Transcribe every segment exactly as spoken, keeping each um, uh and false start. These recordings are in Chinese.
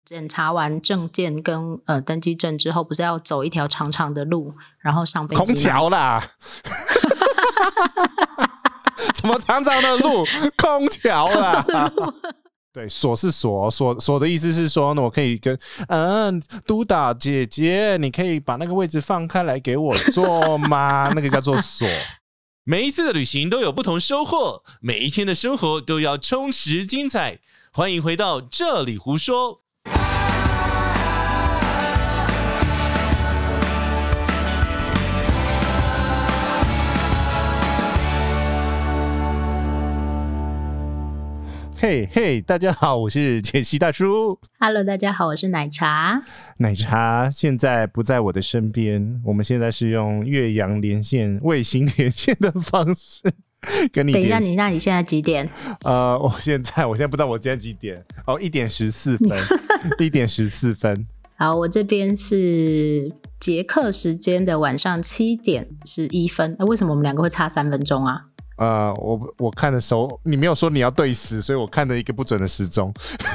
检查完证件跟呃登机证之后，不是要走一条长长的路，然后上飞机？ 空桥啦！什么长长的路？空桥啦！对，锁是锁，锁锁的意思是说呢，我可以跟嗯督导姐姐，你可以把那个位置放开来给我坐吗？那个叫做锁。 每一次的旅行都有不同收获，每一天的生活都要充实精彩。欢迎回到这里胡说。 嘿嘿，大家好，我是杰西大叔。 Hello， 大家好，我是奶茶。 奶茶现在不在我的身边，我们现在是用越洋连线、卫星连线的方式跟你连线。 等一下，你那你现在几点？ 呃，我现在我现在不知道我今天几点哦，一点十四分，一点十四分。 好，我这边是捷克时间的晚上七点十一分。为什么我们两个会差三分钟啊？ 呃，我我看的时候，你没有说你要对时，所以我看了一个不准的时钟。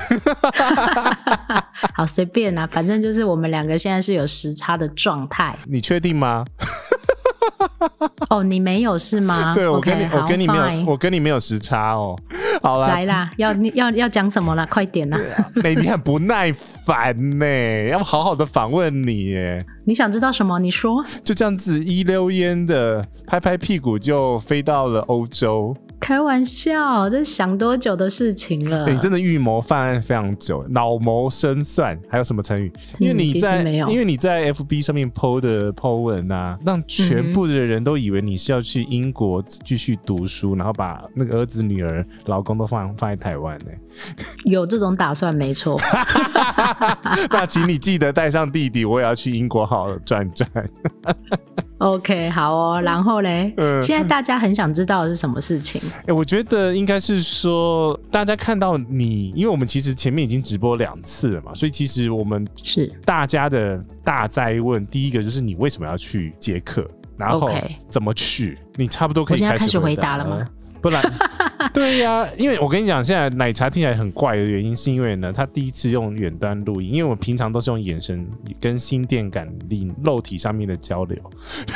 好，随便啦，反正就是我们两个现在是有时差的状态。 你确定吗？ 哦，你没有是吗？ 对，我跟你， okay, 我跟你没有， fine 我跟你没有时差哦。好啦， 来啦，要要要讲什么啦？快点啦！ 欸、你很不耐烦呢，要好好的访问你耶。 你想知道什么？你说。就这样子一溜烟的拍拍屁股就飞到了欧洲。 开玩笑，这想多久的事情了？ 欸、你真的预谋犯案非常久，老谋深算。还有什么成语？因为你在、嗯、因为你在 F B 上面 po 的 po 文啊，让全部的人都以为你是要去英国继续读书，嗯、然后把那个儿子、女儿、老公都放放在台湾呢。 有这种打算，没错。 那请你记得带上弟弟，我也要去英国好好转转。 OK， 好哦。然后嘞、嗯，现在大家很想知道的是什么事情？ 欸、我觉得应该是说，大家看到你，因为我们其实前面已经直播两次了嘛，所以其实我们是大家的大哉问，第一个就是你为什么要去捷克，然后怎么去？ Okay. 你差不多可以开始回答了。我现在开始回答了吗？不然，对呀、啊，因为我跟你讲，现在奶茶听起来很怪的原因，是因为呢，他第一次用远端录音，因为我平常都是用眼神跟心电感应、肉体上面的交流。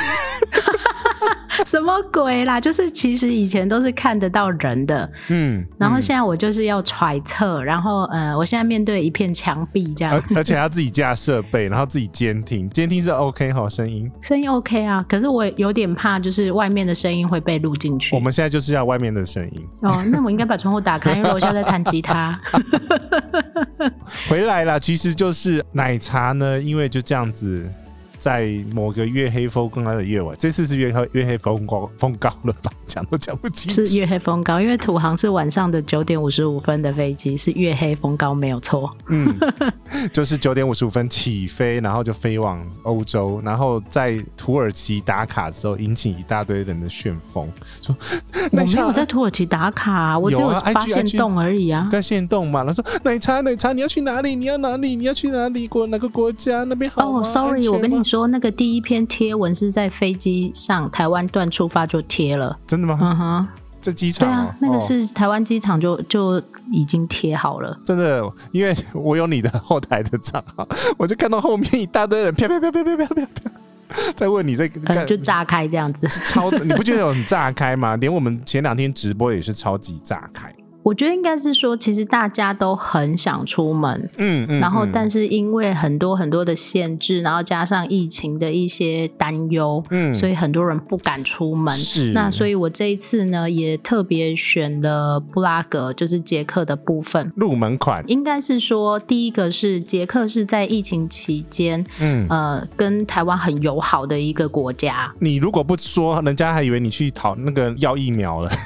什么鬼啦？就是其实以前都是看得到人的，嗯，然后现在我就是要揣测，然后呃，我现在面对一片墙壁这样， 而, 而且要自己架设备，然后自己监听，监听是 OK 齁，声音声音 OK 啊，可是我有点怕，就是外面的声音会被录进去。 我们现在就是要外面的声音哦，那我应该把窗户打开，因为楼下在弹吉他。 回来啦，其实就是奶茶呢，因为就这样子。在某个月黑风高的夜晚，这次是月黑月黑风高风高了吧？讲都讲不清楚。 是月黑风高，因为土航是晚上的九点五十五分的飞机，是月黑风高没有错。嗯， 就是九点五十五分起飞，然后就飞往欧洲，然后在土耳其打卡之后，引起一大堆人的旋风。说我没有在土耳其打卡、啊，我只有发现动而已啊。 在限动嘛，然后说奶茶奶茶，你要去哪里？你要哪里？你要去哪里？国哪个国家？那边好吗？ 哦、oh, ，sorry， 我跟你说，那个第一篇贴文是在飞机上台湾段出发就贴了。 真的吗？嗯哼，在机场、哦、 对啊，那个是台湾机场就、哦、就已经贴好了。 真的，因为我有你的后台的账号，我就看到后面一大堆人啪啪啪啪啪啪啪啪在问你在、 呃、就炸开这样子。 超你不觉得有很炸开吗？连我们前两天直播也是超级炸开。 我觉得应该是说，其实大家都很想出门，嗯嗯，然后但是因为很多很多的限制，然后加上疫情的一些担忧，嗯，所以很多人不敢出门。是，那所以我这一次呢，也特别选了布拉格，就是捷克的部分入门款。 应该是说，第一个是捷克是在疫情期间，嗯呃，跟台湾很友好的一个国家。 你如果不说，人家还以为你去讨那个要疫苗了。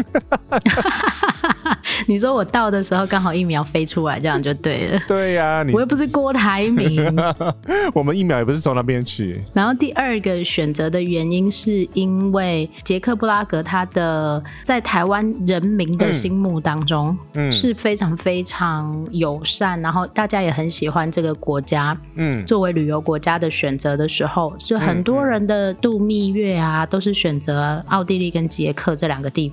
你说我到的时候刚好疫苗飞出来，这样就对了。 对呀、啊， 我又不是郭台铭。 我们疫苗也不是从那边去。 然后第二个选择的原因是因为捷克布拉格它的在台湾人民的心目当中、嗯、是非常非常友善，然后大家也很喜欢这个国家、嗯、作为旅游国家的选择的时候，就很多人的度蜜月啊、嗯、都是选择奥地利跟捷克这两个地方。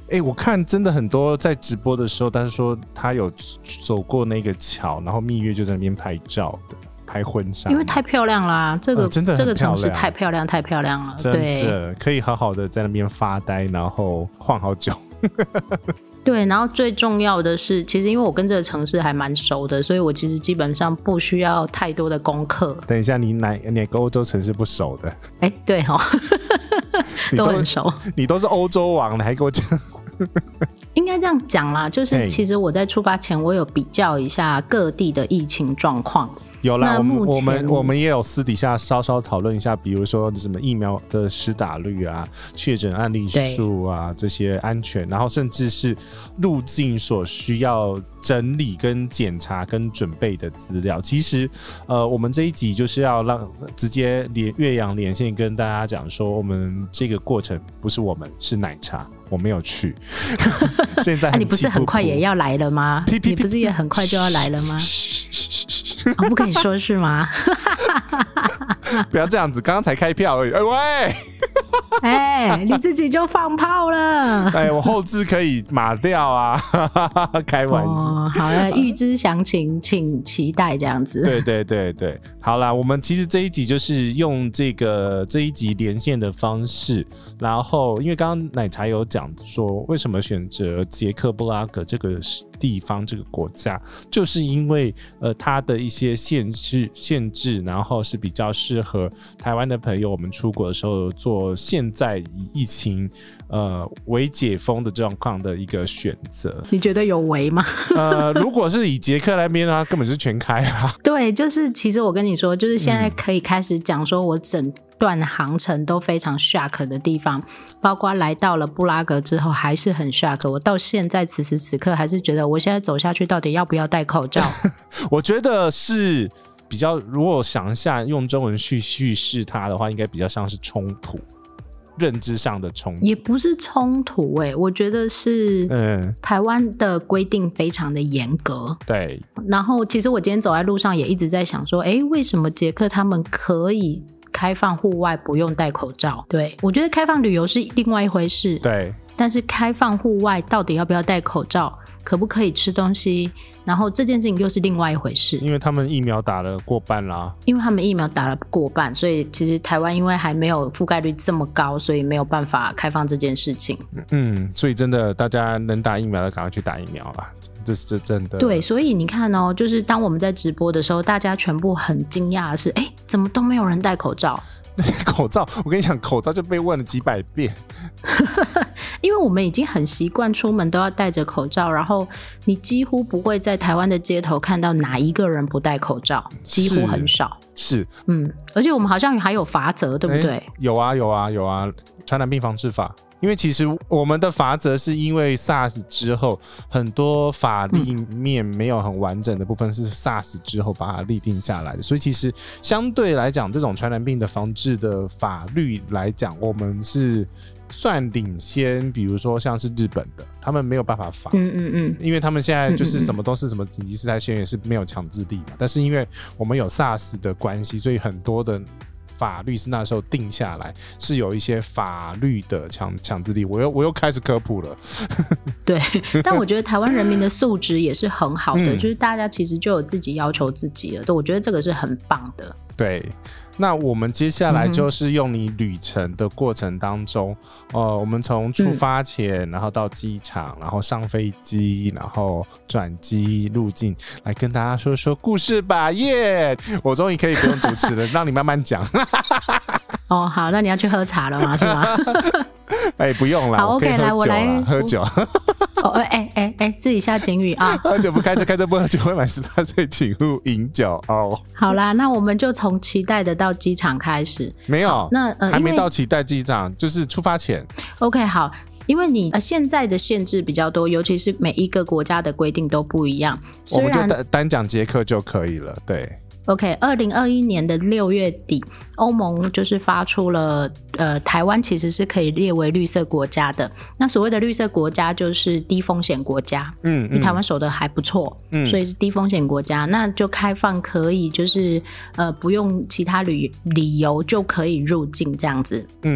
哎、欸，我看真的很多在直播的时候，但是说他有走过那个桥，然后蜜月就在那边拍照的，拍婚纱， 因为太漂亮啦，这个、呃、 真的很漂亮， 这个城市太漂亮，太漂亮了， 真的可以好好的在那边发呆，然后晃好久。 对，然后最重要的是，其实因为我跟这个城市还蛮熟的，所以我其实基本上不需要太多的功课。 等一下，你哪哪个欧洲城市不熟的？ 哎，对哦，都很熟。 你都是欧洲王了，还给我讲？ 应该这样讲啦，就是其实我在出发前，我有比较一下各地的疫情状况。 有啦，我们我们我们也有私底下稍稍讨论一下，比如说什么疫苗的施打率啊、确诊案例数啊这些安全，然后甚至是入境所需要整理跟检查跟准备的资料。其实呃，我们这一集就是要让直接连岳阳连线跟大家讲说，我们这个过程不是我们，是奶茶，我没有去。现在很、啊、 你不是很快也要来了吗？ 屁屁屁你不是也很快就要来了吗？哦，不可以说是吗？ 不要这样子，刚刚才开票而已。哎、欸、喂， 哎、欸，你自己就放炮了。 哎、欸，我后置可以码掉啊，开玩笑。 哦，好了，预知详情请期待这样子。 对对对对，好啦，我们其实这一集就是用这个这一集连线的方式，然后因为刚刚奶茶有讲说为什么选择捷克布拉格这个地方这个国家，就是因为呃它的一些限制限制，然后是比较适合台湾的朋友我们出国的时候做现在以疫情呃微解封的状况的一个选择。 你觉得有微吗？ 呃，如果是以捷克那边啊，根本就是全开啊。 对，就是其实我跟你说，就是现在可以开始讲说我整段航程都非常 shock 的地方，包括来到了布拉格之后还是很 shock。我到现在此时此刻还是觉得我现在走下去到底要不要戴口罩？ 我觉得是比较，如果想一下用中文去叙事它的话，应该比较像是冲突，认知上的冲突， 也不是冲突哎、欸，我觉得是嗯，台湾的规定非常的严格。 对， 然后其实我今天走在路上也一直在想说，哎，为什么捷克他们可以开放户外不用戴口罩？对，我觉得开放旅游是另外一回事， 对， 但是开放户外到底要不要戴口罩，可不可以吃东西，然后这件事情又是另外一回事。 因为他们疫苗打了过半啦， 因为他们疫苗打了过半，所以其实台湾因为还没有覆盖率这么高，所以没有办法开放这件事情。 嗯，所以真的大家能打疫苗的赶快去打疫苗啦，这是真的。 对，所以你看哦，就是当我们在直播的时候，大家全部很惊讶的是，哎，怎么都没有人戴口罩？ 口罩，我跟你讲，口罩就被问了几百遍。 因为我们已经很习惯出门都要戴着口罩，然后你几乎不会在台湾的街头看到哪一个人不戴口罩，几乎很少。 是， 嗯，而且我们好像还有罚则，对不对？ 有啊，有啊，有啊，传染病防治法。因为其实我们的罚则是因为 SARS 之后很多法律面没有很完整的部分是 SARS 之后把它立定下来的，所以其实相对来讲这种传染病的防治的法律来讲，我们是算领先，比如说像是日本的，他们没有办法罚， 嗯嗯嗯， 因为他们现在就是什么都是什么紧急事态宣言是没有强制力嘛，但是因为我们有 SARS 的关系，所以很多的法律是那时候定下来，是有一些法律的强强制力。我又我又开始科普了。 对，但我觉得台湾人民的素质也是很好的， 嗯、 就是大家其实就有自己要求自己了，我觉得这个是很棒的。 对。那我们接下来就是用你旅程的过程当中，嗯、呃，我们从出发前，嗯、然后到机场，然后上飞机，然后转机入境，来跟大家说说故事吧，耶、yeah! 我终于可以不用主持了，让你慢慢讲。 哦，好，那你要去喝茶了吗？是吗？ 哎、欸，不用了， 好 ，OK， 来，我来喝酒。 哦，哎哎哎，自己下警语啊！ 喝酒不开车，开车不喝酒，未满十八岁请勿饮酒哦。 好啦，那我们就从期待的到机场开始。 没有， 那呃， 还没到期待机场，就是出发前。 OK， 好。因为你、呃、现在的限制比较多，尤其是每一个国家的规定都不一样。 我们就单单讲捷克就可以了，对。 OK， 二零二一年的六月底，欧盟就是发出了，呃，台湾其实是可以列为绿色国家的。那所谓的绿色国家就是低风险国家，嗯，嗯台湾守得还不错，嗯，所以是低风险国家，那就开放可以就是呃不用其他旅理由就可以入境这样子，嗯。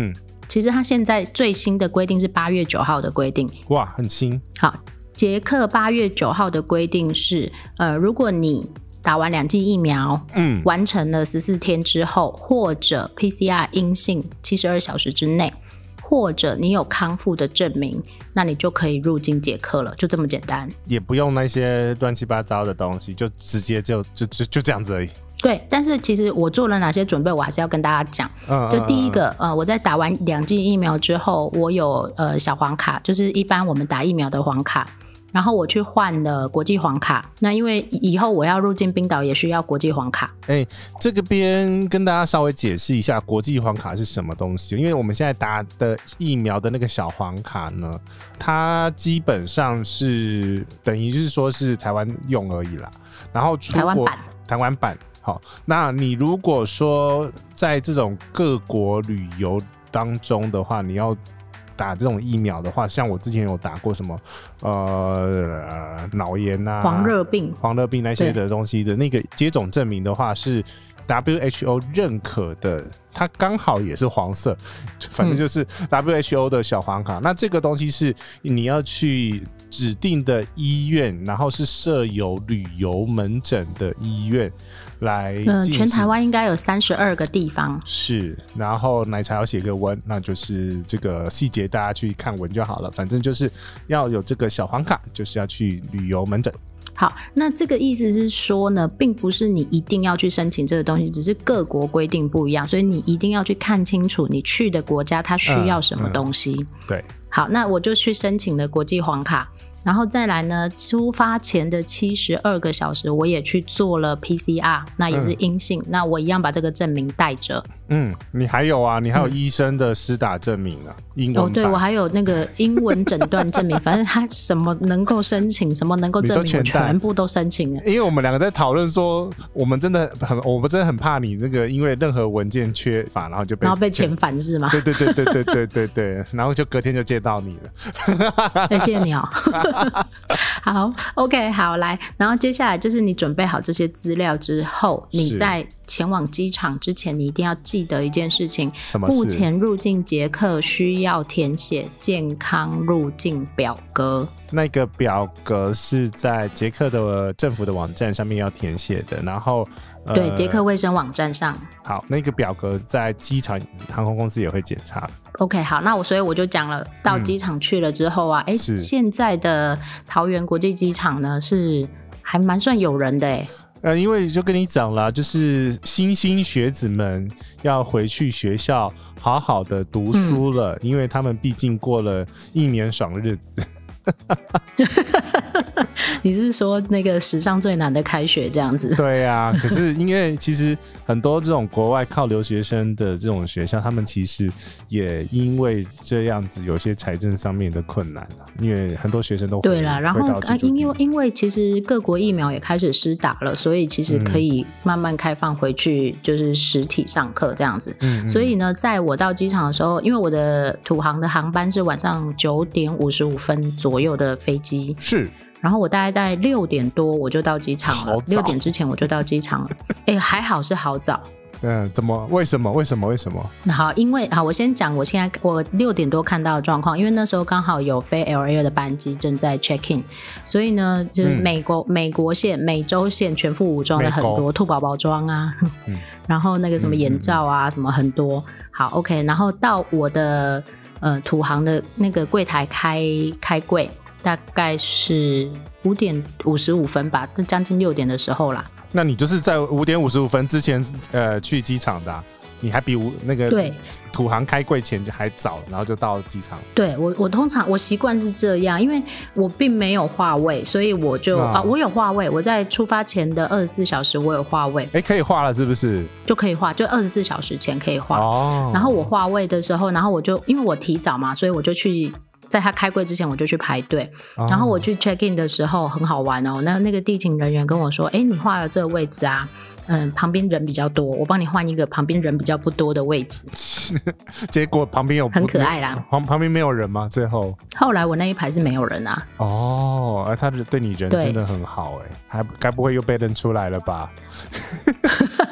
其实它现在最新的规定是八月九号的规定。 哇，很新。 好，捷克八月九号的规定是，呃，如果你打完两剂疫苗，嗯，完成了十四天之后，或者 P C R 阴性七十二小时之内，或者你有康复的证明，那你就可以入境捷克了，就这么简单， 也不用那些乱七八糟的东西，就直接就就就就这样子而已。 对，但是其实我做了哪些准备，我还是要跟大家讲。嗯，就第一个，呃，我在打完两剂疫苗之后，我有呃小黄卡，就是一般我们打疫苗的黄卡。然后我去换了国际黄卡，那因为以后我要入境冰岛也需要国际黄卡。 哎，这个边跟大家稍微解释一下国际黄卡是什么东西，因为我们现在打的疫苗的那个小黄卡呢，它基本上是等于就是说是台湾用而已啦，然后出国台湾版， 台湾版。好，那你如果说在这种各国旅游当中的话，你要打这种疫苗的话，像我之前有打过什么呃脑炎啊、 黄热病、 黄热病那些的东西的那个接种证明的话，是 W H O 认可的，它刚好也是黄色，反正就是 W H O 的小黄卡。嗯、那这个东西是你要去指定的医院，然后是设有旅游门诊的医院来进行、呃、 全台湾应该有三十二个地方是，然后奶茶要写个文，那就是这个细节大家去看文就好了，反正就是要有这个小黄卡，就是要去旅游门诊。 好，那这个意思是说呢，并不是你一定要去申请这个东西，只是各国规定不一样，所以你一定要去看清楚你去的国家它需要什么东西、嗯嗯、 对， 好，那我就去申请了国际黄卡，然后再来呢，出发前的七十二个小时我也去做了 P C R， 那也是阴性、嗯、那我一样把这个证明带着。 嗯，你还有啊，你还有医生的施打证明啊、嗯、英文版。 哦，对，我还有那个英文诊断证明反正他什么能够申请什么能够证明我全部都申请了。 因为我们两个在讨论说我们真的很我们真的很怕你那个因为任何文件缺乏然后就被然后被遣返是吗？ 对对对对对对对对然后就隔天就接到你了。 对，谢谢你哦。好 OK 好，来，然后接下来就是你准备好这些资料之后，你在前往机场之前，你一定要记得一件事情， 什么事？ 目前入境捷克需要填写健康入境表格。 那个表格是在捷克的政府的网站上面要填写的，然后、 呃、对，捷克卫生网站上。 好，那个表格在机场航空公司也会检查。 OK， 好，那我所以我就讲了，到机场去了之后啊，哎、嗯，现在的桃园国际机场呢是还蛮算有人的哎。 呃，因为就跟你讲啦，就是新兴学子们要回去学校好好的读书了、嗯、因为他们毕竟过了一年爽日子。 你是说那个史上最难的开学这样子？ 对啊，可是因为其实很多这种国外靠留学生的这种学校，他们其实也因为这样子有些财政上面的困难、啊、因为很多学生都对啦，然后、啊、因为因为其实各国疫苗也开始施打了，所以其实可以慢慢开放回去，就是实体上课这样子、嗯、所以呢在我到机场的时候，因为我的土航的航班是晚上九点五十五分左右的飞机， 是， 然后我大概在六点多我就到机场了，六点之前我就到机场了。哎，还好是好早。 嗯，怎么？为什么？为什么？为什么？ 好，因为好，我先讲我现在我六点多看到的状况，因为那时候刚好有飞 L A 的班机正在 check in， 所以呢，就是美国、嗯、美国线、美洲线全副武装的很多兔宝宝装啊、嗯，然后那个什么眼罩啊、嗯、什么很多。好 ，OK， 然后到我的呃土航的那个柜台开开柜。大概是五点五十五分吧，将近六点的时候啦。 那你就是在五点五十五分之前呃去机场的、啊，你还比那个对土航开柜前还早，然后就到机场。 对，我我通常我习惯是这样，因为我并没有划位，所以我就、哦、啊我有划位，我在出发前的二十四小时我有划位。 哎，可以划了是不是？就可以划，就二十四小时前可以划。哦。然后我划位的时候，然后我就因为我提早嘛，所以我就去。在他开柜之前我就去排队、哦、然后我去 check in 的时候很好玩哦，那那个地勤人员跟我说，哎，你画了这个位置啊，嗯，旁边人比较多，我帮你换一个旁边人比较不多的位置。 结果旁边有很可爱啦， 旁旁边没有人吗？最后后来我那一排是没有人啊。 哦，而他对你人真的很好哎，还该不会又被认出来了吧？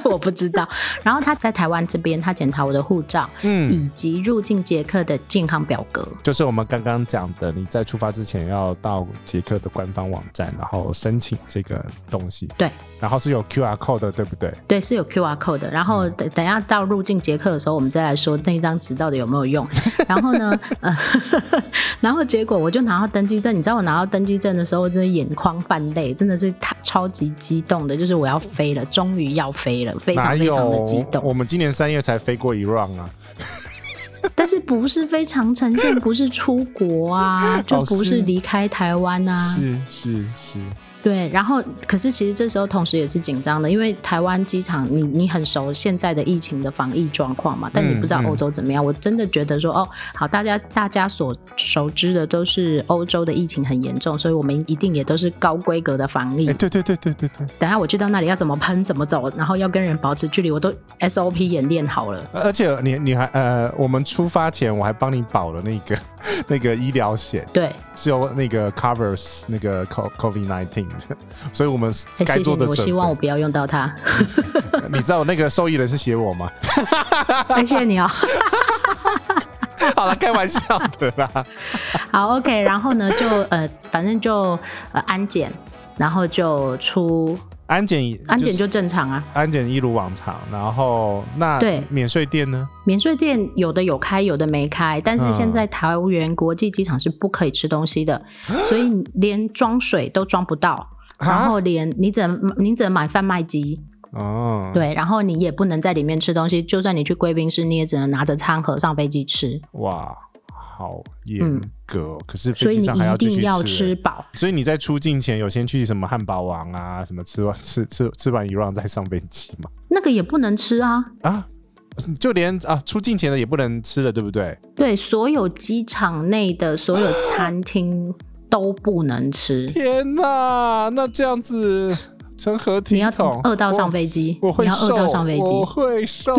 我不知道。然后他在台湾这边，他检查我的护照，嗯，以及入境捷克的健康表格， 就是我们刚刚讲的，你在出发之前要到捷克的官方网站，然后申请这个东西。 对， 然后是有 Q R code 的，对不对？ 对，是有 Q R code 的。然后等等一下到入境捷克的时候，我们再来说那一张纸到底有没有用。然后呢，呃，然后结果我就拿到登机证，你知道我拿到登机证的时候，真的眼眶泛泪，真的是超级激动的，就是我要飞了，终于要飞了，非常非常的激动。 我们今年三月才飞过 Iran 啊。 但是不是非常呈现，不是出国啊，就不是离开台湾啊， 是是是。 对，然后可是其实这时候同时也是紧张的，因为台湾机场你你很熟现在的疫情的防疫状况嘛，但你不知道欧洲怎么样。嗯嗯、我真的觉得说哦，好，大家大家所熟知的都是欧洲的疫情很严重，所以我们一定也都是高规格的防疫。 欸、对对对对对对。 等一下我去到那里要怎么喷怎么走，然后要跟人保持距离，我都 S O P 演练好了。 而且你你还呃，我们出发前我还帮你保了那个那个医疗险， 对， 是有那个 covers 那个 COVID 十九，所以我们该做的、欸、 谢谢你，我希望我不要用到它。 你知道那个受益人是写我吗？ 谢谢你哦。 好了，开玩笑的啦。 好 ，OK， 然后呢，就呃，反正就呃安检，然后就出安检， 安检就正常啊， 安检一如往常。然后那对免税店呢？ 免税店有的有开，有的没开。但是现在桃园国际机场是不可以吃东西的，嗯、所以连装水都装不到。然后连你只能你只能买贩卖机哦，对，然后你也不能在里面吃东西，就算你去贵宾室，你也只能拿着餐盒上飞机吃。 哇，好严格、嗯、可是飞机上还要继续吃，所以你一定要吃饱。 所以你在出境前有先去什么汉堡王啊，什么吃完吃吃吃完一 round 再上飞机吗？ 那个也不能吃啊啊！就连啊出境前的也不能吃了，对不对？ 对，所有机场内的所有餐厅。都不能吃。 天哪，那这样子成何体统？ 你要饿到上飞机， 我会瘦， 你要饿到上飞机， 我会瘦。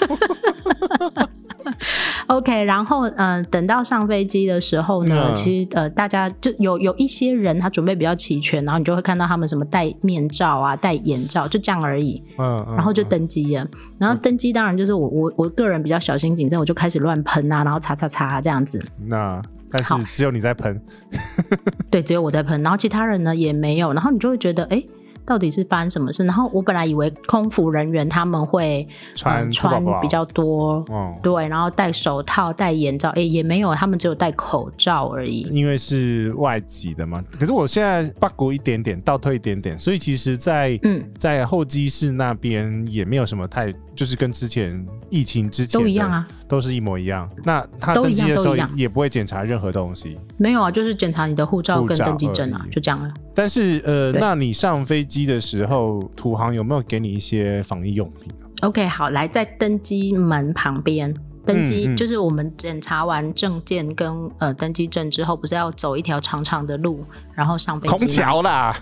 OK， 然后呃，等到上飞机的时候呢，嗯、其实呃，大家就有有一些人他准备比较齐全，然后你就会看到他们什么戴面罩啊、戴眼罩，就这样而已。嗯，嗯然后就登机了。嗯、然后登机当然就是我我我个人比较小心谨慎，我就开始乱喷啊，然后擦擦擦这样子。 那但是只有你在喷。 对，只有我在喷，然后其他人呢也没有，然后你就会觉得哎。到底是发生什么事？然后我本来以为空服人员他们会穿、嗯、 穿比较多、哦、对，然后戴手套戴眼罩，哎，也没有，他们只有戴口罩而已， 因为是外籍的嘛。可是我现在 bug 一点点倒退一点点，所以其实在、嗯、在候机室那边也没有什么太，就是跟之前疫情之前都一样啊， 都是一模一样。那他登机的时候也不会检查任何东西， 没有啊，就是检查你的护照跟登机证啊，就这样了。 但是呃，那你上飞机的时候，土航有没有给你一些防疫用品、啊、 ？OK， 好，来在登机门旁边，登机、嗯嗯、就是我们检查完证件跟呃登机证之后，不是要走一条长长的路，然后上飞机？ 空桥啦。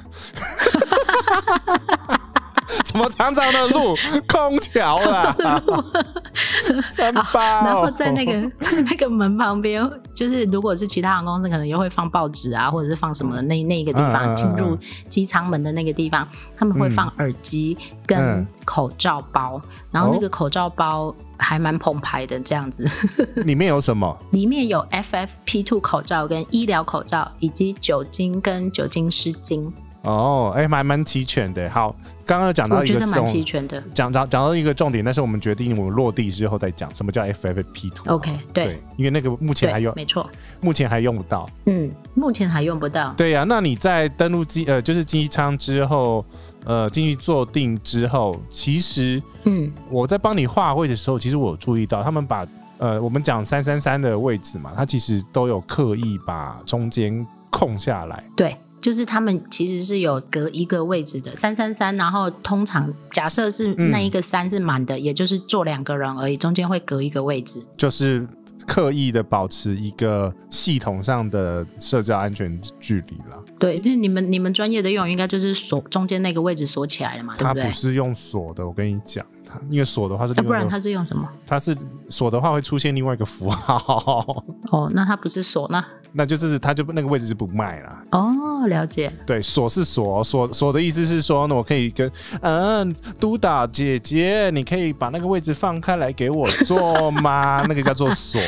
什么长长的路？空桥啦！三八、哦， 然后在那个在那个门旁边，就是如果是其他航空公司，可能也会放报纸啊，或者是放什么那那个地方进、嗯、入机舱门的那个地方，他们会放耳机跟口罩包，嗯、然后那个口罩包还蛮澎湃的，这样子。 里面有什么？ 里面有 F F P 二 口罩跟医疗口罩，以及酒精跟酒精湿巾。 哦，哎，蛮蛮齐全的。好，刚刚讲到一个， 我觉得蛮齐全的。 讲讲讲到一个重点，但是我们决定我们落地之后再讲什么叫 F F P 二。 OK， 对, 对， 因为那个目前还用， 没错， 目前还用不到。 嗯，目前还用不到。 对呀、啊，那你在登陆机呃，就是机舱之后，呃，进去坐定之后，其实，嗯，我在帮你划位的时候，其实我有注意到他们把呃，我们讲三三三的位置嘛，它其实都有刻意把中间空下来。 对。就是他们其实是有隔一个位置的三三三，然后通常假设是那一个三是满的、嗯、也就是坐两个人而已，中间会隔一个位置， 就是刻意的保持一个系统上的社交安全距离啦。 对，就是你们你们专业的用语应该就是锁中间那个位置锁起来了嘛，对不对？ 它不是用锁的，我跟你讲，因为锁的话是另外一个、啊、 不然它是用什么？ 它是锁的话会出现另外一个符号。 哦，那它不是锁，那那就是他就那个位置就不卖了。 哦，了解。 对，锁是锁，锁锁的意思是说，那我可以跟嗯督导姐姐，你可以把那个位置放开来给我坐吗？那个叫做锁。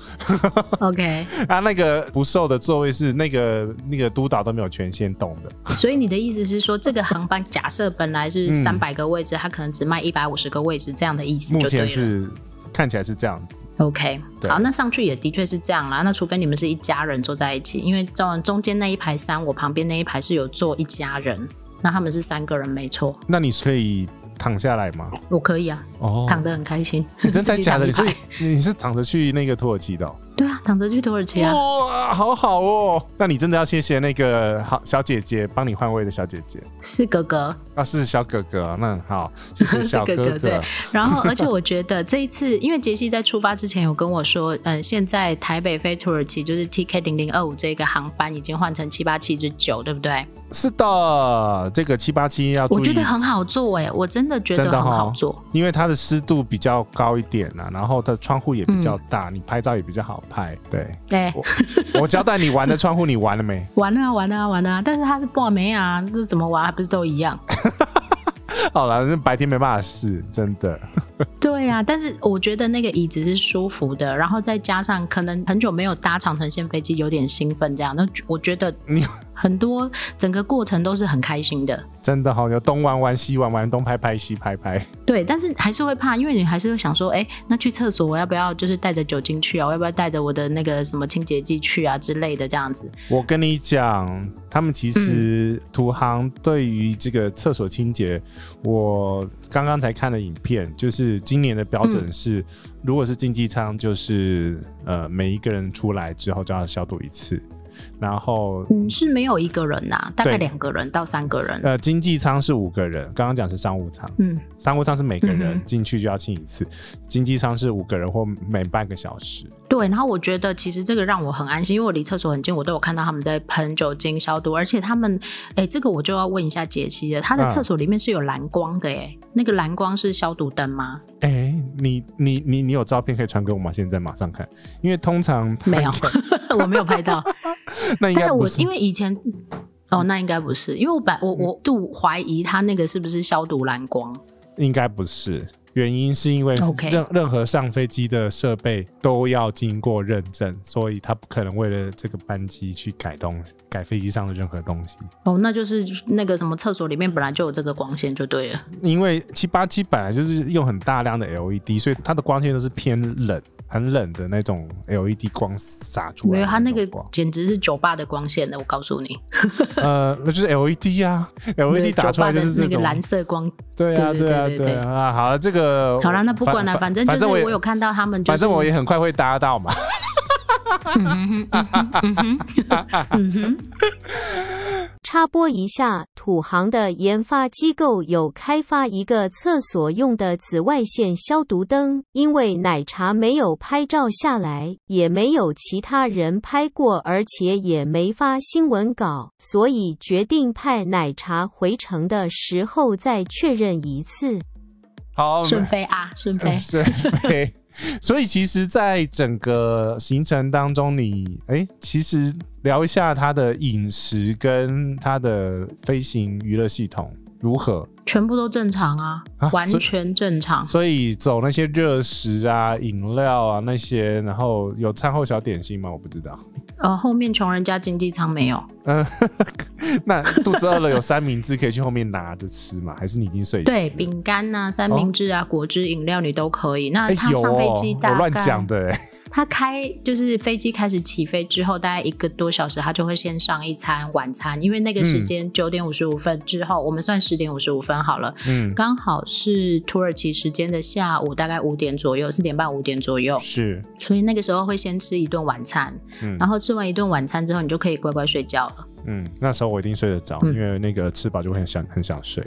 OK 啊，那个不售的座位是那个那个督导都没有权限动的。 所以你的意思是说，这个航班假设本来是三百个位置，它、嗯、可能只卖一百五十个位置，这样的意思就对了。 目前是看起来是这样子。 OK， 好，那上去也的确是这样啦。那除非你们是一家人坐在一起，因为中间那一排三，我旁边那一排是有坐一家人，那他们是三个人，没错。 那你可以躺下来吗？ 我可以啊，哦、躺得很开心。 你真的假的？所以你是躺着去那个土耳其的、哦？ 对啊，躺着去土耳其啊。 哇，好好哦。那你真的要谢谢那个好小姐姐帮你换位的小姐姐。 是哥哥啊，是小哥哥。那好，谢谢小哥哥。是哥哥对。 然后，而且我觉得这一次，因为杰西在出发之前有跟我说，嗯，现在台北飞土耳其就是 T K 零零二五这个航班已经换成七八七之九，对不对？ 是的，这个七八七要注意， 我觉得很好坐哎、欸，我真的觉得很好坐、哦， 因为它的湿度比较高一点啊，然后它的窗户也比较大、嗯，你拍照也比较好拍。对， 对， 我, 我交代你玩的窗户，你玩了没？ 玩了、啊，玩了、啊，玩了、啊，但是它是挂没啊，这怎么玩还不是都一样？ 好了，白天没办法试，真的。 对啊，但是我觉得那个椅子是舒服的，然后再加上可能很久没有搭长程线飞机，有点兴奋这样。那我觉得很多整个过程都是很开心的， 真的好、哦，有东玩玩西玩玩，东拍拍西拍拍。 对，但是还是会怕，因为你还是会想说，哎，那去厕所我要不要就是带着酒精去啊？我要不要带着我的那个什么清洁剂去啊之类的这样子？ 我跟你讲，他们其实土航对于这个厕所清洁，嗯、我刚刚才看了影片，就是今年的标准是，嗯、如果是经济舱，就是呃每一个人出来之后就要消毒一次。然后嗯是没有一个人啊，大概两个人到三个人。 呃，经济舱是五个人，刚刚讲是商务舱，嗯，商务舱是每个人进去就要清一次，嗯、经济舱是五个人或每半个小时。 对，然后我觉得其实这个让我很安心，因为我离厕所很近，我都有看到他们在喷酒精消毒，而且他们，哎，这个我就要问一下杰西了，他的厕所里面是有蓝光的，哎、嗯，那个蓝光是消毒灯吗？ 哎，你你你你有照片可以传给我吗？现在马上看，因为通常没有，我没有拍到。 那应该不是， 但我因为以前哦，那应该不是，因为我本我我就怀疑他那个是不是消毒蓝光， 应该不是。原因是因为任、okay. 任何上飞机的设备都要经过认证，所以他不可能为了这个班机去改东西，改飞机上的任何东西。 哦，那就是那个什么厕所里面本来就有这个光线就对了。 因为七八七本来就是用很大量的 L E D， 所以它的光线都是偏冷。很冷的那种 L E D 光洒出来， 没有，它那个简直是酒吧的光线的，我告诉你。 呃，那就是 L E D 啊 ，L E D 打出来就是这种那个蓝色光。 对啊，对啊，对啊。啊好了，这个好了，那不管了，反正就是我有看到他们、就是， 反正我也很快会搭到嘛。 嗯哼嗯哼嗯哼嗯哼插播一下，土航的研发机构有开发一个厕所用的紫外线消毒灯，因为奶茶没有拍照下来，也没有其他人拍过，而且也没发新闻稿，所以决定派奶茶回程的时候再确认一次。 好， 顺飞啊，顺飞， 顺飞。所以其实在整个行程当中你哎，其实聊一下它的饮食跟它的飞行娱乐系统如何？ 全部都正常啊，啊完全正常。 所以走那些热食啊饮料啊那些，然后有餐后小点心吗？我不知道。 呃，后面穷人家经济舱没有。嗯， 那肚子饿了有三明治可以去后面拿着吃吗？还是你已经睡死？ 对，饼干啊三明治啊、哦、果汁饮料你都可以。那他上飞机大概、 欸、我乱讲的欸。 他开就是飞机开始起飞之后大概一个多小时他就会先上一餐晚餐，因为那个时间九点五十五分之后、嗯、我们算十点五十五分好了，嗯，刚好是土耳其时间的下午大概五点左右，四点半五点左右， 是， 所以那个时候会先吃一顿晚餐、嗯、然后吃完一顿晚餐之后你就可以乖乖睡觉了。 嗯，那时候我一定睡得着、嗯、因为那个吃饱就会很想很想睡。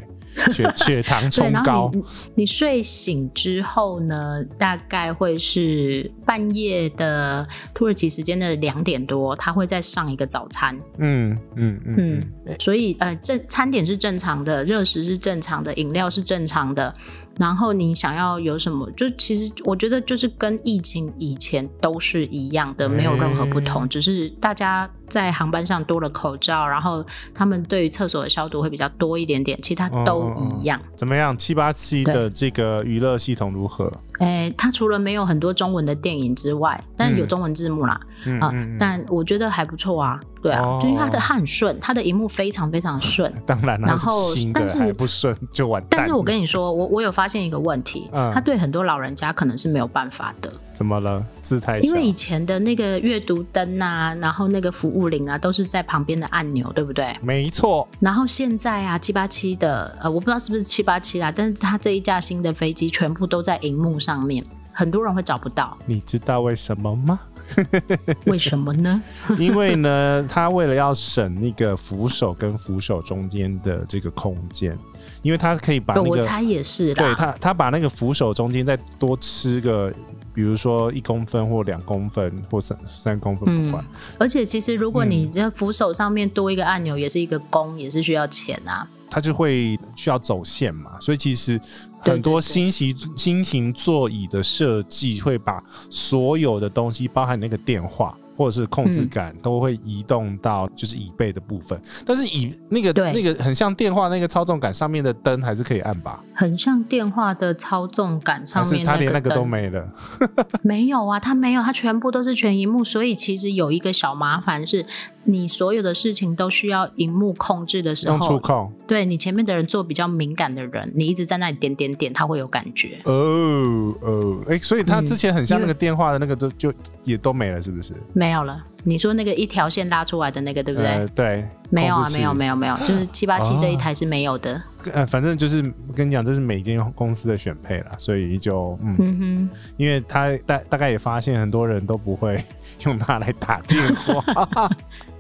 血血糖冲高。 你, 你睡醒之后呢，大概会是半夜的土耳其时间的两点多，他会再上一个早餐。嗯嗯嗯嗯，所以呃，这餐点是正常的，热食是正常的，饮料是正常的。然后你想要有什么，就其实我觉得就是跟疫情以前都是一样的，没有任何不同，只是大家在航班上多了口罩，然后他们对于厕所的消毒会比较多一点点，其他都一样。 哦、怎么样？七八七的这个娱乐系统如何？ 诶，它除了没有很多中文的电影之外，但有中文字幕啦，嗯啊、嗯嗯，但我觉得还不错啊。对啊，哦、就因为它的它很顺，它的萤幕非常非常顺。 当然啦，然后但是还不顺就完蛋。 但是我跟你说，我我有发现一个问题，嗯、它对很多老人家可能是没有办法的。 怎么了？字太小。 因为以前的那个阅读灯啊，然后那个服务铃啊，都是在旁边的按钮，对不对？ 没错。 然后现在啊，七八七的，呃，我不知道是不是七八七啦，但是它这一架新的飞机全部都在萤幕上面，很多人会找不到。 你知道为什么吗？ 为什么呢？ 因为呢，他为了要省那个扶手跟扶手中间的这个空间，因为他可以把那个， 我猜也是啦， 对他，他把那个扶手中间再多吃个，比如说一公分或两公分或三三公分不管、嗯。 而且其实如果你这扶手上面多一个按钮，也是一个工，也是需要钱啊。 它就会需要走线嘛，所以其实很多新型新型座椅的设计会把所有的东西，包含那个电话或者是控制杆、嗯、都会移动到就是椅背的部分，但是以那个那个很像电话那个操纵杆上面的灯还是可以按吧？ 很像电话的操纵杆上面那个灯， 还是他连那个都没了？ 没有啊，它没有，它全部都是全萤幕，所以其实有一个小麻烦是，你所有的事情都需要萤幕控制的时候， 用触控。 对，你前面的人做比较敏感的人，你一直在那里点点点，他会有感觉。 哦哦，哎，所以他之前很像那个电话的那个都就也都没了，是不是？ 没有了。你说那个一条线拉出来的那个，对不对？ 呃、对， 没有啊，没有，没有，没有，就是七八七这一台是没有的。 哦、呃，反正就是跟你讲，这是每间公司的选配啦，所以就嗯，嗯哼，因为他大大概也发现很多人都不会用它来打电话。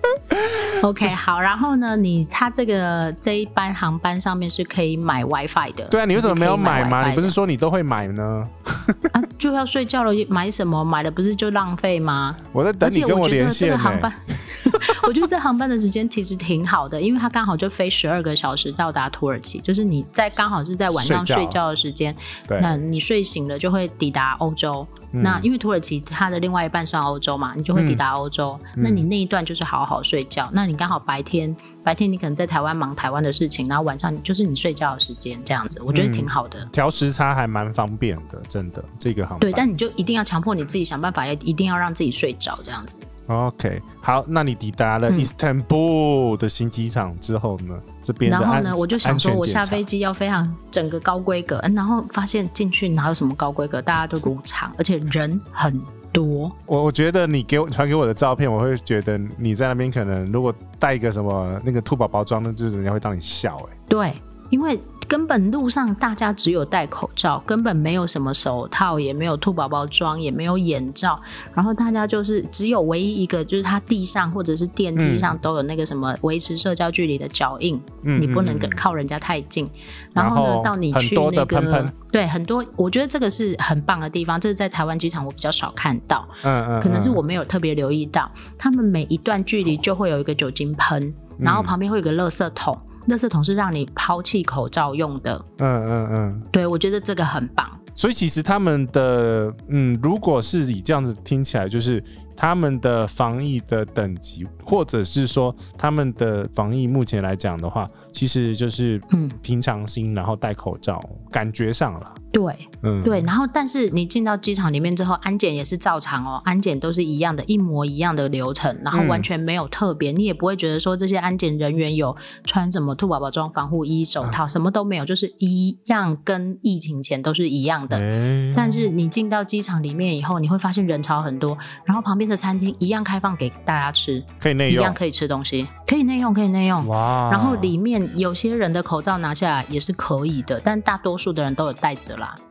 OK， 好，然后呢，你他这个这一班航班上面是可以买 WiFi 的。 对啊，你为什么没有买吗？你不是说你都会买呢？ 啊，就要睡觉了，买什么？买了不是就浪费吗？ 我在等你跟我连线、欸。而且我觉得这个航班， 我觉得这航班的时间其实挺好的，因为它刚好就飞十二个小时到达土耳其，就是你在刚好是在晚上睡觉的时间，那你睡醒了就会抵达欧洲。嗯、那因为土耳其它的另外一半算欧洲嘛，你就会抵达欧洲、嗯、那你那一段就是好好睡觉、嗯、那你刚好白天白天你可能在台湾忙台湾的事情，然后晚上就是你睡觉的时间，这样子我觉得挺好的， 调、嗯、时差还蛮方便的，真的这个航班。 对，但你就一定要强迫你自己想办法，一定要让自己睡着这样子。 OK， 好，那你抵达了伊斯坦布的新机场之后呢？嗯、这边的安然后呢，我就想说，我下飞机要非常整个高规格，然后发现进去哪有什么高规格，大家都如常，而且人很多。 我我觉得你给我传给我的照片，我会觉得你在那边可能如果带一个什么那个兔宝宝装，那就是人家会当你笑哎、欸。 对，因为根本路上大家只有戴口罩，根本没有什么手套，也没有兔宝宝装，也没有眼罩，然后大家就是只有唯一一个就是它地上或者是电梯上都有那个什么维持社交距离的脚印、嗯、你不能靠人家太近、嗯、然后呢到你去那个喷喷对，很多我觉得这个是很棒的地方，这是在台湾机场我比较少看到，嗯嗯，可能是我没有特别留意到，他们每一段距离就会有一个酒精喷，然后旁边会有一个垃圾桶，垃圾桶是让你抛弃口罩用的，嗯嗯嗯，对，我觉得这个很棒。 所以其实他们的嗯，如果是以这样子听起来，就是他们的防疫的等级，或者是说他们的防疫目前来讲的话，其实就是平常心，然后戴口罩，感觉上了。 对，嗯，对，然后但是你进到机场里面之后，安检也是照常哦，安检都是一样的，一模一样的流程，然后完全没有特别、嗯、你也不会觉得说这些安检人员有穿什么兔宝宝装、防护衣、手套、嗯、什么都没有，就是一样，跟疫情前都是一样的、欸、但是你进到机场里面以后，你会发现人潮很多，然后旁边的餐厅一样开放给大家吃， 可以内用， 一样可以吃东西，可以内用，可以内用，哇！然后里面有些人的口罩拿下来也是可以的，但大多数的人都有戴着啦。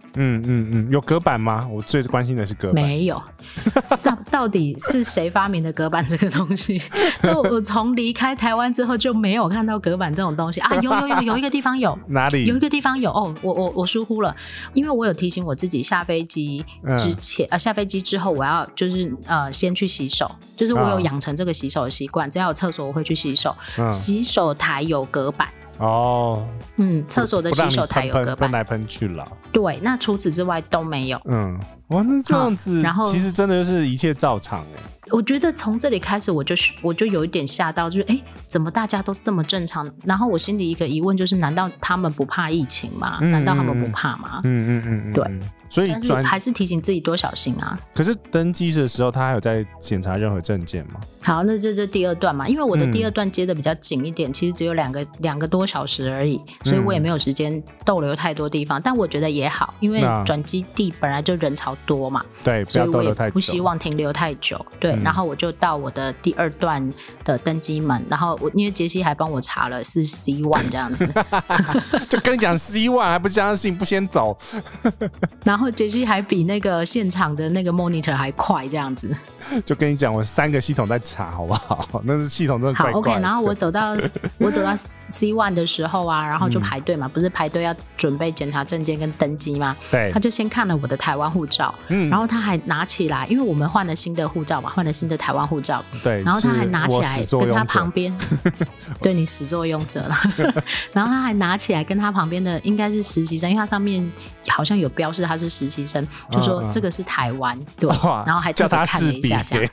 嗯嗯嗯，有隔板吗？我最关心的是隔板。 没有，到到底是谁发明的隔板这个东西？我我从离开台湾之后就没有看到隔板这种东西啊！有有有，有一个地方有， 哪里？ 有一个地方有哦，我我我疏忽了，因为我有提醒我自己下飞机之前、嗯、呃下飞机之后我要就是呃先去洗手，就是我有养成这个洗手的习惯，只要有厕所我会去洗手，嗯、洗手台有隔板。哦，嗯，厕所的洗手台有隔板， 喷来喷去了。 对，那除此之外都没有。 嗯，哇，那这样子，然后其实真的就是一切照常哎。 我觉得从这里开始，我就我就有一点吓到，就是哎，怎么大家都这么正常？然后我心里一个疑问就是，难道他们不怕疫情吗？嗯、难道他们不怕吗？嗯嗯嗯嗯，对。 所以但是还是提醒自己多小心啊。 可是登机的时候，他还有在检查任何证件吗？ 好，那这是第二段嘛，因为我的第二段接的比较紧一点，嗯、其实只有两个两个多小时而已，所以我也没有时间逗留太多地方。嗯、但我觉得也好，因为转基地本来就人潮多嘛， 对，不要逗留太久， 不希望停留太久。对，嗯、然后我就到我的第二段的登机门，然后我因为杰西还帮我查了是 C 一 这样子， 就跟你讲 C 一 还不相信，不先走。 然后杰西还比比那个现场的那个 monitor 还快，这样子。 就跟你讲，我三个系统在查，好不好？那是系统真的快快。好 ，OK。然后我走到我走到 C 一 的时候啊，然后就排队嘛，嗯、不是排队要准备检查证件跟登机吗？ 对。 他就先看了我的台湾护照，嗯，然后他还拿起来，因为我们换了新的护照嘛，换了新的台湾护照， 对。 然后他还拿起来跟他旁边，对你始作俑者了。然后他还拿起来跟他旁边的应该是实习生，因为他上面好像有标示他是实习生，就说这个是台湾，对，然后还特别看了一下。这样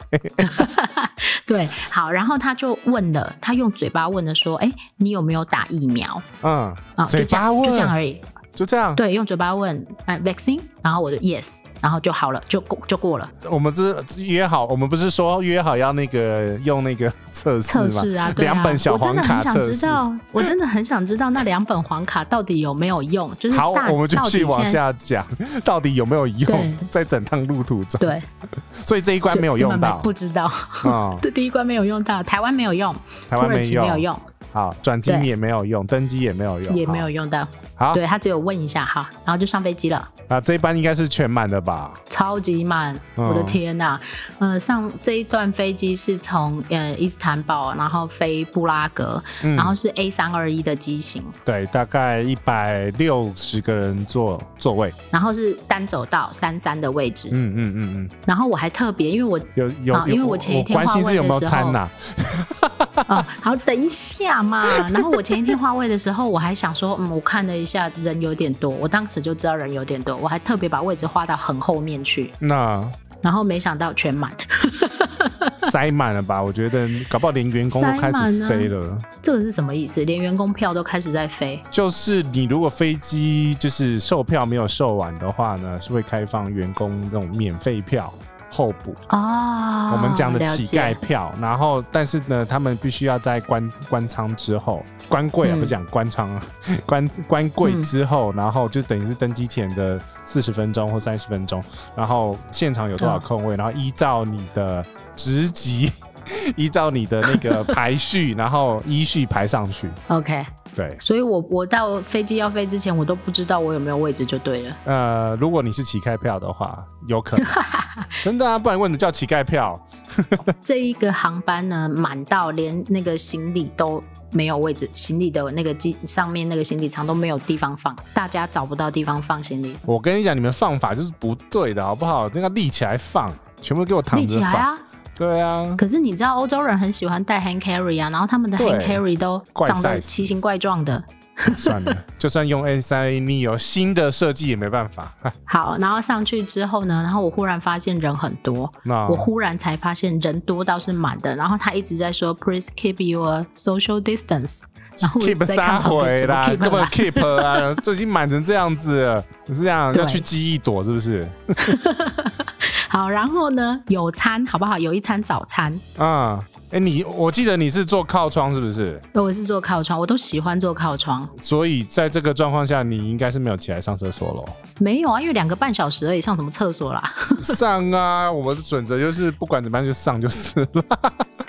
对，好，然后他就问了，他用嘴巴问的说：“哎，你有没有打疫苗？”嗯，啊，就这样，就这样而已， 就这样。 对，用嘴巴问，哎 ，vaccine， 然后我就 yes， 然后就好了，就就过了。 我们这约好，我们不是说约好要那个用那个测试吗？ 测试啊，对啊， 两本小黄卡测试。 我真的很想知道，我真的很想知道那两本黄卡到底有没有用？就是好，我们就去往下讲，到底有没有用？在整趟路途中， 对， 所以这一关没有用到， 不知道。哦，这第一关没有用到，台湾没有用， 台湾没有没有用。 好，转机也没有用，登机也没有用， 也没有用到。 好， 对他只有问一下哈，然后就上飞机了。 啊，这一班应该是全满的吧？ 超级满，嗯、我的天哪！呃，上这一段飞机是从呃伊斯坦堡，然后飞布拉格，嗯、然后是 A 三二一的机型， 对，大概一百六十个人坐座位， 然后是单走道三三的位置， 嗯嗯嗯嗯。 然后我还特别，因为我有有、啊， 因为我前一天换位的时候， 有没有餐呐、 啊？哦，好，等一下嘛。然后我前一天换位的时候，我还想说，嗯，我看了一下，人有点多，我当时就知道人有点多，我还特别把位置划到很后面去。 那然后没想到全满， 塞满了吧？我觉得搞不好连员工都开始飞了。啊、 这个是什么意思？连员工票都开始在飞？ 就是你如果飞机就是售票没有售完的话呢，是会开放员工那种免费票。候补哦， 我们讲的乞丐票，然后但是呢，他们必须要在关关舱之后，关柜啊，嗯、不是讲关舱啊，关关柜之后，嗯、然后就等于是登机前的四十分钟或三十分钟，然后现场有多少空位，哦、然后依照你的职级，依照你的那个排序，然后依序排上去。 OK。 对， 所以我我到飞机要飞之前，我都不知道我有没有位置就对了。 呃，如果你是乞丐票的话，有可能真的啊，不然为什么叫乞丐票？ 这一个航班呢，满到连那个行李都没有位置，行李的那个机上面那个行李舱都没有地方放，大家找不到地方放行李。 我跟你讲，你们放法就是不对的，好不好？那个立起来放，全部给我躺着放。立起来啊！对啊， 可是你知道欧洲人很喜欢带 hand carry 啊，然后他们的 hand carry 都长得奇形怪状的。 算了，就算用 A 三 A neo 新的设计也没办法。 好，然后上去之后呢，然后我忽然发现人很多，我忽然才发现人多到是满的，然后他一直在说 Please keep your social distance。然后我一直在看旁边怎么 keep 根本 keep 啊，这已经满成这样子了，是这样要去记一朵是不是？ 好，然后呢，有餐好不好？有一餐早餐。 啊、嗯，哎，你我记得你是坐靠窗是不是？ 我是坐靠窗，我都喜欢坐靠窗。 所以在这个状况下，你应该是没有起来上厕所咯？ 没有啊，因为两个半小时而已，上什么厕所啦？ 上啊，我们的准则就是不管怎么样就上就是了。 哎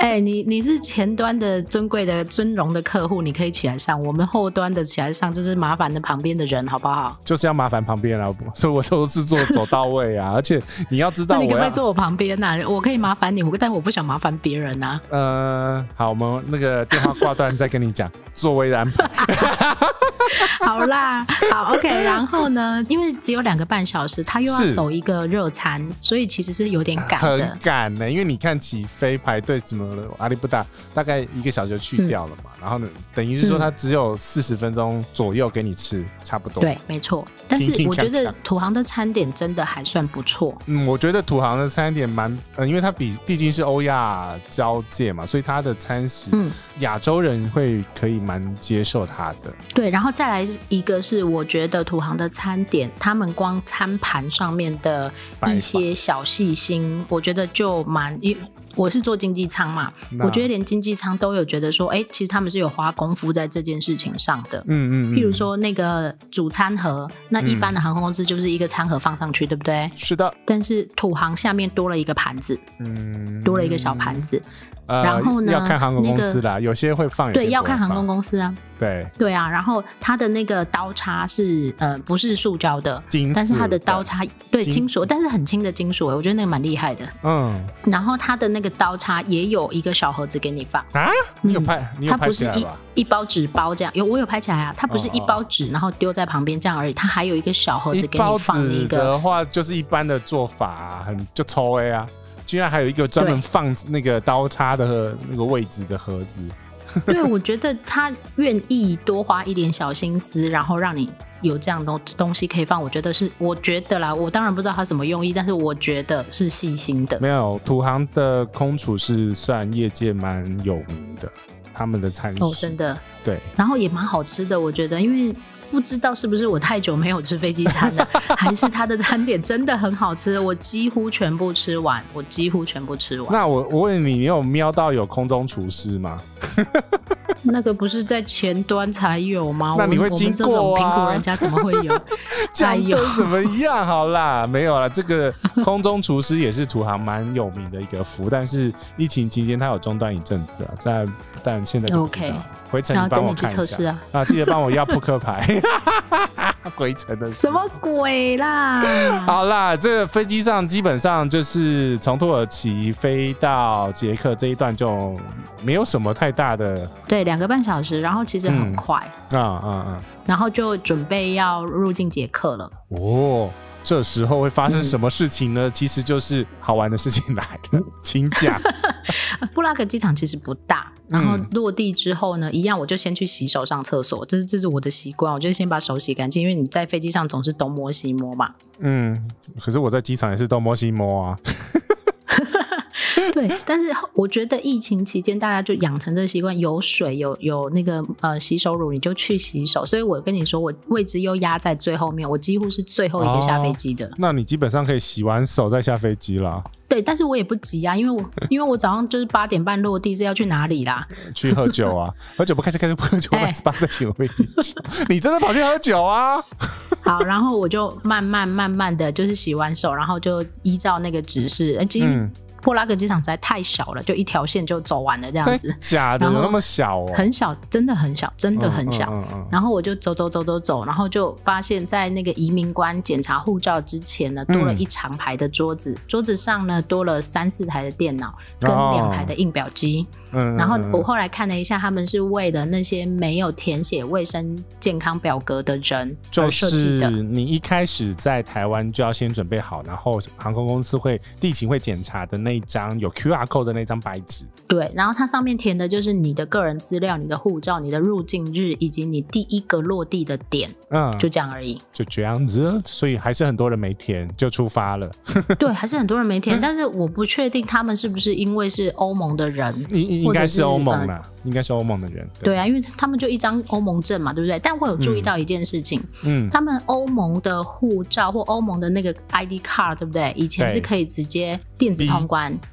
哎、欸，你你是前端的尊贵的尊荣的客户，你可以起来上，我们后端的起来上就是麻烦的旁边的人，好不好？ 就是要麻烦旁边啊，所以我都是做走到位啊，而且你要知道我要， 那你可不可以坐我旁边啊？我可以麻烦你，但我不想麻烦别人啊。 呃，好，我们那个电话挂断再跟你讲座位的安排。 好啦，好 OK， 然后呢，因为只有两个半小时，他又要走一个热餐，所以其实是有点赶的， 很赶呢、欸。因为你看起飞排队什么的，阿里不达大概一个小时就去掉了嘛，嗯、然后呢，等于是说他只有四十分钟左右给你吃，嗯、差不多。 对，没错。但是我觉得土航的餐点真的还算不错。 嗯，我觉得土航的餐点蛮，呃，因为它比毕竟是欧亚交界嘛，所以它的餐食，嗯，亚洲人会可以蛮接受它的。 对，然后再来一个是我觉得土航的餐点，他们光餐盘上面的一些小细心，我觉得就蛮，我是做经济舱嘛，我觉得连经济舱都有觉得说，哎，其实他们是有花功夫在这件事情上的。嗯嗯, 嗯譬如说那个主餐盒，那一般的航空公司就是一个餐盒放上去，对不对？ 是的。 但是土航下面多了一个盘子，嗯，多了一个小盘子。 呃、 然后呢？ 要看航空公司啦，那個、有些会放， 对，要看航空公司啊。 对对啊，然后它的那个刀叉是呃不是塑胶的， 金属的， 但是它的刀叉对金属，但是很轻的金属，我觉得那个蛮厉害的。嗯，然后它的那个刀叉也有一个小盒子给你放啊，你有拍？嗯、你有拍起来吧？ 它不是一一包纸包这样，有我有拍起来啊，它不是一包纸、哦、然后丢在旁边这样而已，它还有一个小盒子给你放一个。 一包纸的话就是一般的做法、啊，很就抽 A 啊。居然还有一个专门放那个刀叉的那个位置的盒子。 对，我觉得他愿意多花一点小心思，然后让你有这样的东西可以放，我觉得是，我觉得啦，我当然不知道他什么用意，但是我觉得是细心的。 没有，土航的空厨是算业界蛮有名的，他们的餐食哦，真的对， 然后也蛮好吃的，我觉得，因为。不知道是不是我太久没有吃飞机餐了，还是它的餐点真的很好吃，我几乎全部吃完，我几乎全部吃完。 那我我问你，你有瞄到有空中厨师吗？ 那个不是在前端才有吗？ 那你会经过啊？ 我们这种贫苦人家怎么会有？ 才有怎么样？好啦，没有啦，这个空中厨师也是土航蛮有名的一个服务，但是疫情期间它有中断一阵子啊，在但现在就不知道 OK， 回程你帮我看一下， 测试啊， 啊，记得帮我要扑克牌。回程的什么鬼啦？ 好啦，这个飞机上基本上就是从土耳其飞到捷克这一段就没有什么太大的， 对，两个半小时，然后其实很快， 嗯嗯嗯嗯， 然后就准备要入境捷克了。 哦，这时候会发生什么事情呢？嗯、其实就是好玩的事情来了，请讲。 布拉格机场其实不大，然后落地之后呢，嗯、一样我就先去洗手上厕所，这是这是我的习惯，我就先把手洗干净，因为你在飞机上总是东摸西摸嘛。嗯， 可是我在机场也是东摸西摸啊。 对，但是我觉得疫情期间大家就养成这个习惯，有水有有那个呃洗手乳，你就去洗手。所以我跟你说，我位置又压在最后面，我几乎是最后一个下飞机的。哦， 那你基本上可以洗完手再下飞机啦。 对，但是我也不急啊，因为我因为我早上就是八点半落地，是要去哪里啦？ 去喝酒啊，喝酒不开车，开车不喝酒，我十八岁请我你真的跑去喝酒啊？ 好，然后我就慢慢慢慢的就是洗完手，然后就依照那个指示，呃，嗯。布拉格机场实在太小了，就一条线就走完了这样子。 假的？有那么小哦？ 很小，真的很小，真的很小。嗯嗯嗯、然后我就走走走走走，然后就发现在那个移民官检查护照之前呢，多了一长排的桌子，嗯、桌子上呢多了三四台的电脑跟两台的印表机。嗯、然后我后来看了一下，他们是为了那些没有填写卫生健康表格的人而设计的。 就是你一开始在台湾就要先准备好，然后航空公司会地勤会检查的那一张有 Q R code 的那张白纸。 对，然后它上面填的就是你的个人资料、你的护照、你的入境日以及你第一个落地的点。嗯，就这样而已。 就这样子，所以还是很多人没填就出发了。对， 还是很多人没填，但是我不确定他们是不是因为是欧盟的人。 应该是欧盟啦，呃、应该是欧盟的人。 对, 对啊，因为他们就一张欧盟证嘛，对不对？但我有注意到一件事情，嗯，他们欧盟的护照或欧盟的那个 I D card， 对不对？以前是可以直接电子通关， 对。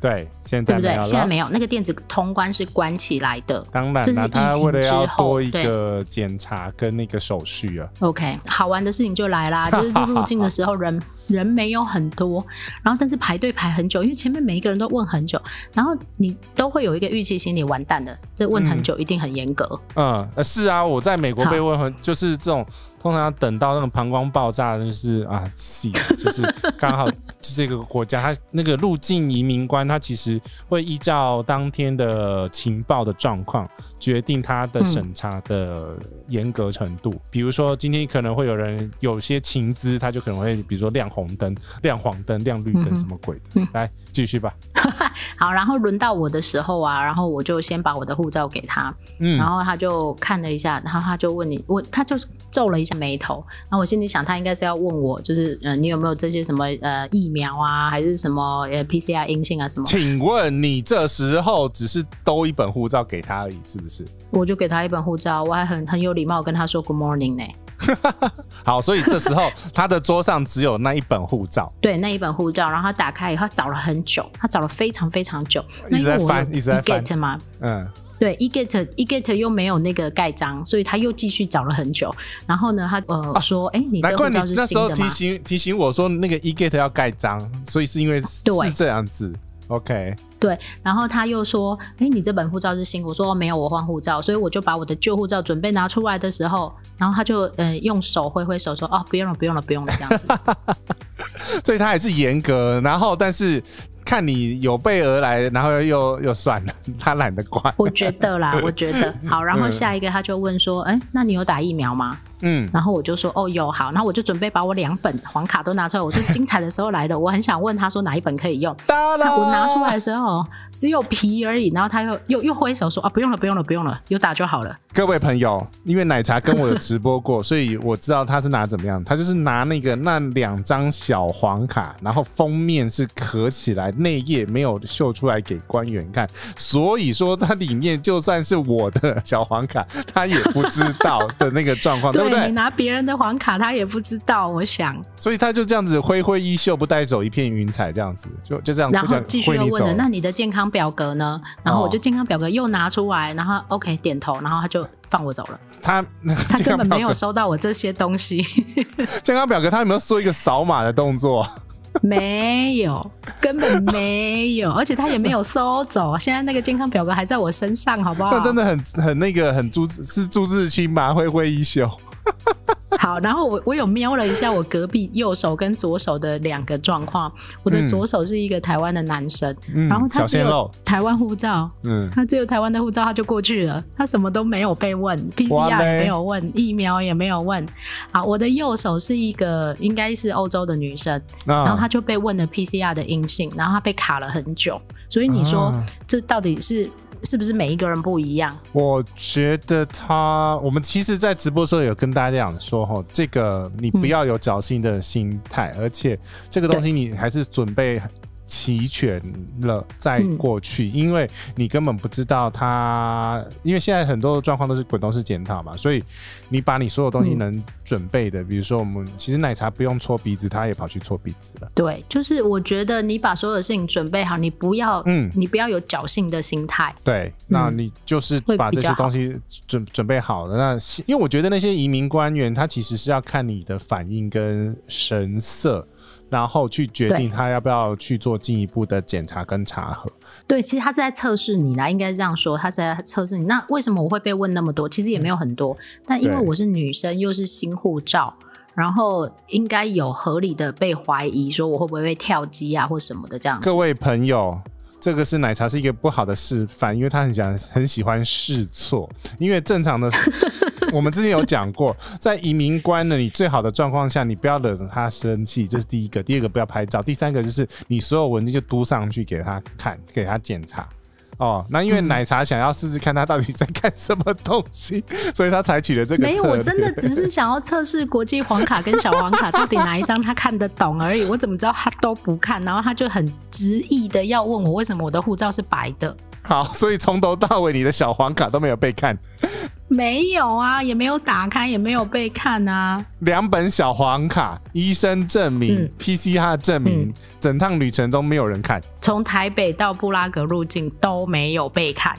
现在没有了， 对不对？现在没有，那个电子通关是关起来的。 当然啦， 他为了要多一个检查跟那个手续啊。 OK， 好玩的事情就来啦，就是入境的时候人人没有很多，然后但是排队排很久，因为前面每一个人都问很久，然后你都会有一个预期心理，完蛋了，这问很久一定很严格。 嗯，呃是啊，我在美国被问很，就是这种通常要等到那个膀胱爆炸，就是啊，就是刚好这个国家它那个入境移民官，他其实会依照当天的情报的状况决定他的审查的严格程度。嗯、比如说今天可能会有人有些情资，他就可能会比如说亮红灯、亮黄灯、亮绿灯，什么鬼的。嗯、来继续吧。 好，然后轮到我的时候啊，然后我就先把我的护照给他，嗯、然后他就看了一下，然后他就问你，我他就皱了一下眉头，然后我心里想他应该是要问我，就是呃你有没有这些什么呃疫苗啊，还是什么呃 P C R 阴性啊什么？ 请问你这时候只是兜一本护照给他而已，是不是？ 我就给他一本护照，我还很很有礼貌跟他说 Good morning 呢。 好，所以这时候他的桌上只有那一本护照， 对，那一本护照，然后他打开以后，他找了很久，他找了非常非常久， 一直在翻，一直在翻 E-get 嘛， 嗯， 对 E-get E-get 又没有那个盖章，所以他又继续找了很久，然后呢，他呃、啊、说，哎，你这护照是新的吗？那时候提醒提醒我说那个 E-get 要盖章，所以是因为是这样子。OK， 对，然后他又说，哎，你这本护照是新？我说、哦、没有，我换护照，所以我就把我的旧护照准备拿出来的时候，然后他就呃用手挥挥手说，哦，不用了，不用了，不用了，这样子。 所以他还是严格，然后但是看你有备而来，然后又又算了，他懒得管。 我觉得啦，我觉得好，然后下一个他就问说，哎，那你有打疫苗吗？嗯，然后我就说哦有好，然后我就准备把我两本黄卡都拿出来，我说精彩的时候来了，我很想问他说哪一本可以用，他我拿出来的时候只有皮而已，然后他又又又挥手说啊不用了不用了不用了，有打就好了。 各位朋友，因为奶茶跟我有直播过，所以我知道他是拿怎么样，他就是拿那个那两张小黄卡，然后封面是合起来，内页没有秀出来给官员看，所以说它里面就算是我的小黄卡，他也不知道的那个状况，对不对？ 对，你拿别人的黄卡，他也不知道，我想。 所以他就这样子挥挥衣袖，不带走一片云彩，这样子就就这样。 然后继续又问了，那你的健康表格呢？然后我就健康表格又拿出来，然后 OK 点头，然后他就放我走了。 他他根本没有收到我这些东西。 健康表格他有没有做一个扫码的动作？ 没有，根本没有，而且他也没有收走。现在那个健康表格还在我身上，好不好？ 那真的很很那个很朱是朱自清吧？挥挥衣袖。 好，然后我我有瞄了一下我隔壁右手跟左手的两个状况，我的左手是一个台湾的男生，嗯、然后他只有台湾护照，嗯，他只有台湾的护照他就过去了，他什么都没有被问 ，P C R 也没有问，疫苗也没有问。好，我的右手是一个应该是欧洲的女生，啊、然后他就被问了 P C R 的阴性，然后他被卡了很久，所以你说、啊、这到底是？是不是每一个人不一样？ 我觉得他，我们其实在直播的时候有跟大家讲说，吼，这个你不要有侥幸的心态、嗯，而且这个东西你还是准备齐全了再过去、嗯，因为你根本不知道他，因为现在很多状况都是滚动式检讨嘛，所以你把你所有东西能准备的，嗯、比如说我们其实奶茶不用搓鼻子，他也跑去搓鼻子了。 对，就是我觉得你把所有的事情准备好，你不要，嗯，你不要有侥幸的心态。 对，那你就是把这些东西准准备好了。那因为我觉得那些移民官员，他其实是要看你的反应跟神色。然后去决定他要不要去做进一步的检查跟查核。 对，其实他是在测试你啦，应该是这样说，他是在测试你。那为什么我会被问那么多？其实也没有很多，但因为我是女生，又是新护照，然后应该有合理的被怀疑说我会不会被跳机啊或什么的这样子。 各位朋友，这个是奶茶是一个不好的示范，因为他很想很喜欢试错，因为正常的我们之前有讲过，在移民官呢，你最好的状况下，你不要惹他生气，这是第一个。第二个不要拍照，第三个就是你所有文件就嘟上去给他看，给他检查。哦，那因为奶茶想要试试看他到底在看什么东西，所以他采取了这个策略。 没有，我真的只是想要测试国际黄卡跟小黄卡到底哪一张他看得懂而已。我怎么知道他都不看？然后他就很执意的要问我为什么我的护照是白的。 好，所以从头到尾你的小黄卡都没有被看。 没有啊，也没有打开，也没有被看啊。 两本小黄卡、医生证明、嗯、P C R 证明、嗯，整趟旅程都没有人看。 从台北到布拉格入境都没有被看。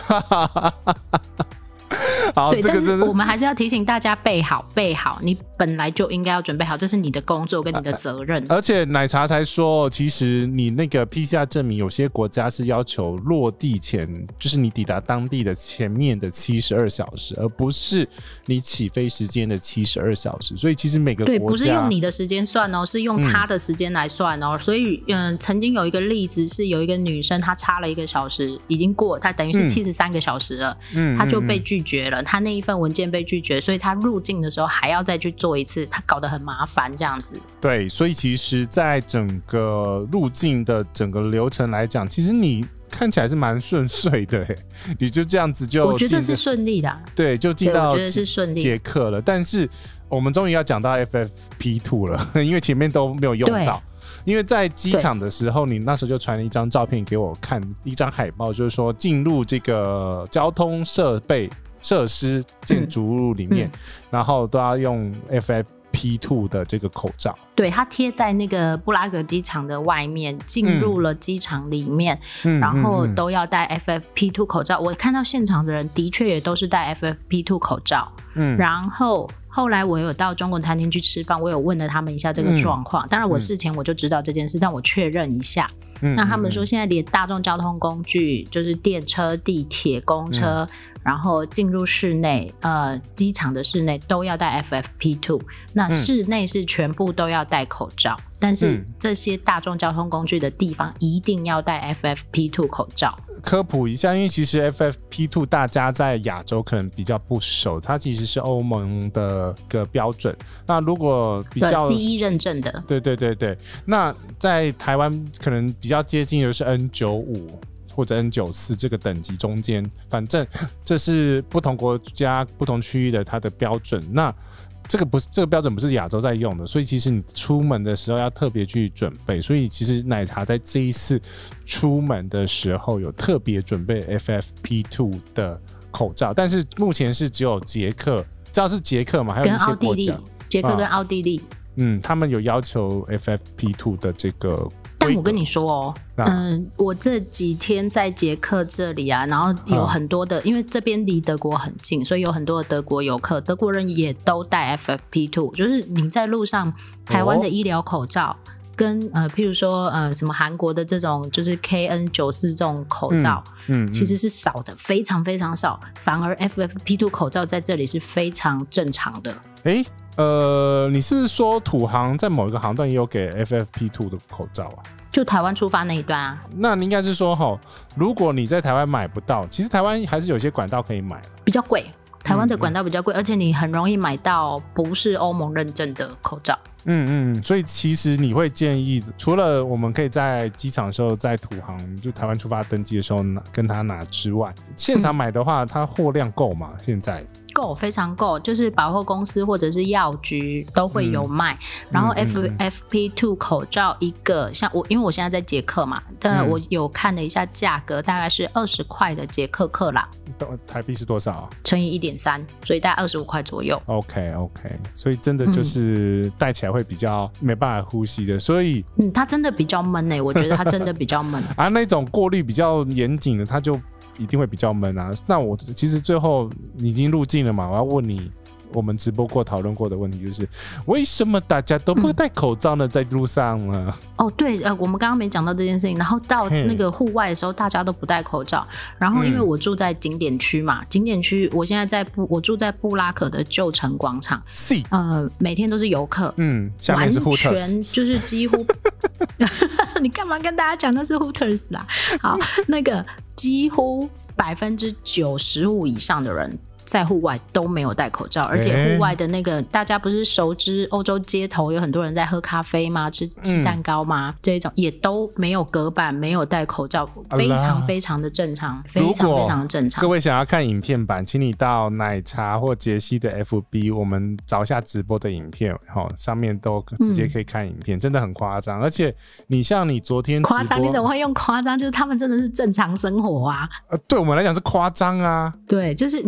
好， 对， 这个但是我们还是要提醒大家备好，备好，你本来就应该要准备好，这是你的工作跟你的责任。 而且奶茶才说，其实你那个 P C R 证明，有些国家是要求落地前，就是你抵达当地的前面的七十二小时，而不是你起飞时间的七十二小时。所以其实每个国家对，不是用你的时间算哦，是用他的时间来算哦。嗯、所以，嗯，曾经有一个例子是有一个女生，她差了一个小时，已经过，她等于是七十三个小时了，嗯，她就被拒绝了。他那一份文件被拒绝，所以他入境的时候还要再去做一次，他搞得很麻烦这样子。 对，所以其实在整个入境的整个流程来讲，其实你看起来是蛮顺遂的，你就这样子就我觉得是顺利的、啊、 对，就进到我觉得是顺利捷克了。但是我们终于要讲到 F F P 二 了，因为前面都没有用到。因为在机场的时候，你那时候就传了一张照片给我看，一张海报，就是说进入这个交通设备设施建筑物里面、嗯嗯、然后都要用 F F P 二 的这个口罩。 对，它贴在那个布拉格机场的外面，进入了机场里面、嗯、然后都要戴 F F P 二 口罩、嗯嗯、我看到现场的人的确也都是戴 F F P 二 口罩、嗯、然后后来我有到中国餐厅去吃饭，我有问了他们一下这个状况、嗯、当然我事前我就知道这件事、嗯、但我确认一下、嗯、那他们说现在连大众交通工具就是电车、地铁、公车、嗯，然后进入室内，呃，机场的室内都要戴 F F P 二， 那室内是全部都要戴口罩、嗯、但是这些大众交通工具的地方一定要戴 F F P 二 口罩。 科普一下，因为其实 F F P 二 大家在亚洲可能比较不熟，它其实是欧盟的个标准，那如果比较 C E 认证的， 对对对对，那在台湾可能比较接近的是 N 九十五或者 N 九十四 这个等级中间，反正这是不同国家不同区域的它的标准。那这个不是这个标准不是亚洲在用的，所以其实你出门的时候要特别去准备。所以其实奶茶在这一次出门的时候有特别准备 F F P 二 的口罩，但是目前是只有捷克，知道是捷克吗？还有一些国家， 跟奥地利，捷克跟奥地利、啊， 嗯，他们有要求 F F P 二 的这个。 但我跟你说哦，嗯，我这几天在捷克这里啊，然后有很多的，嗯、因为这边离德国很近，所以有很多的德国游客，德国人也都戴 F F P 二， 就是你在路上，台湾的医疗口罩、哦、跟呃，譬如说呃，什么韩国的这种就是 K N 九十四 这种口罩，嗯，嗯其实是少的，非常非常少，反而 F F P 二 口罩在这里是非常正常的。 哎。呃，你是不是说土航在某一个航段也有给 F F P 二 的口罩啊？ 就台湾出发那一段啊？ 那你应该是说齁，如果你在台湾买不到，其实台湾还是有些管道可以买， 比较贵。台湾的管道比较贵、嗯嗯，而且你很容易买到不是欧盟认证的口罩。 嗯嗯，所以其实你会建议，除了我们可以在机场的时候在土航就台湾出发登机的时候拿跟他拿之外，现场买的话，嗯、它货量够吗？现在？ 够，非常够，就是百货公司或者是药局都会有卖、嗯、然后 F F P 二 口罩一个，像我因为我现在在捷克嘛，但我有看了一下价格，大概是二十块的捷克克朗， 台币是多少、啊、 乘以 一点三， 所以大概二十五块左右。 OK OK， 所以真的就是戴起来会比较没办法呼吸的，所以嗯，它真的比较闷耶、欸、我觉得它真的比较闷啊，那种过滤比较严谨的它就一定会比较闷啊。那我其实最后你已经入境了嘛，我要问你我们直播过讨论过的问题，就是为什么大家都不戴口罩呢、嗯、在路上呢？哦对，呃，我们刚刚没讲到这件事情，然后到那个户外的时候大家都不戴口罩，然后因为我住在景点区嘛、嗯、景点区我现在在布我住在布拉格的旧城广场，呃，每天都是游客， 嗯，下面是 Hooters， 完全就是几乎你干嘛跟大家讲那是 Hooters 啦？好，那个几乎百分之九十五以上的人在户外都没有戴口罩，而且户外的那个、欸、大家不是熟知欧洲街头有很多人在喝咖啡吗？吃吃蛋糕吗、嗯、这种也都没有隔板，没有戴口罩，非常非常的正常，非常非常的正常。 各位想要看影片版，请你到奶茶或杰西的 F B， 我们找一下直播的影片、哦、上面都直接可以看影片、嗯、真的很夸张。而且你像你昨天夸张，你怎么会用夸张？就是他们真的是正常生活啊、 呃、对我们来讲是夸张啊。 对，就是你会觉得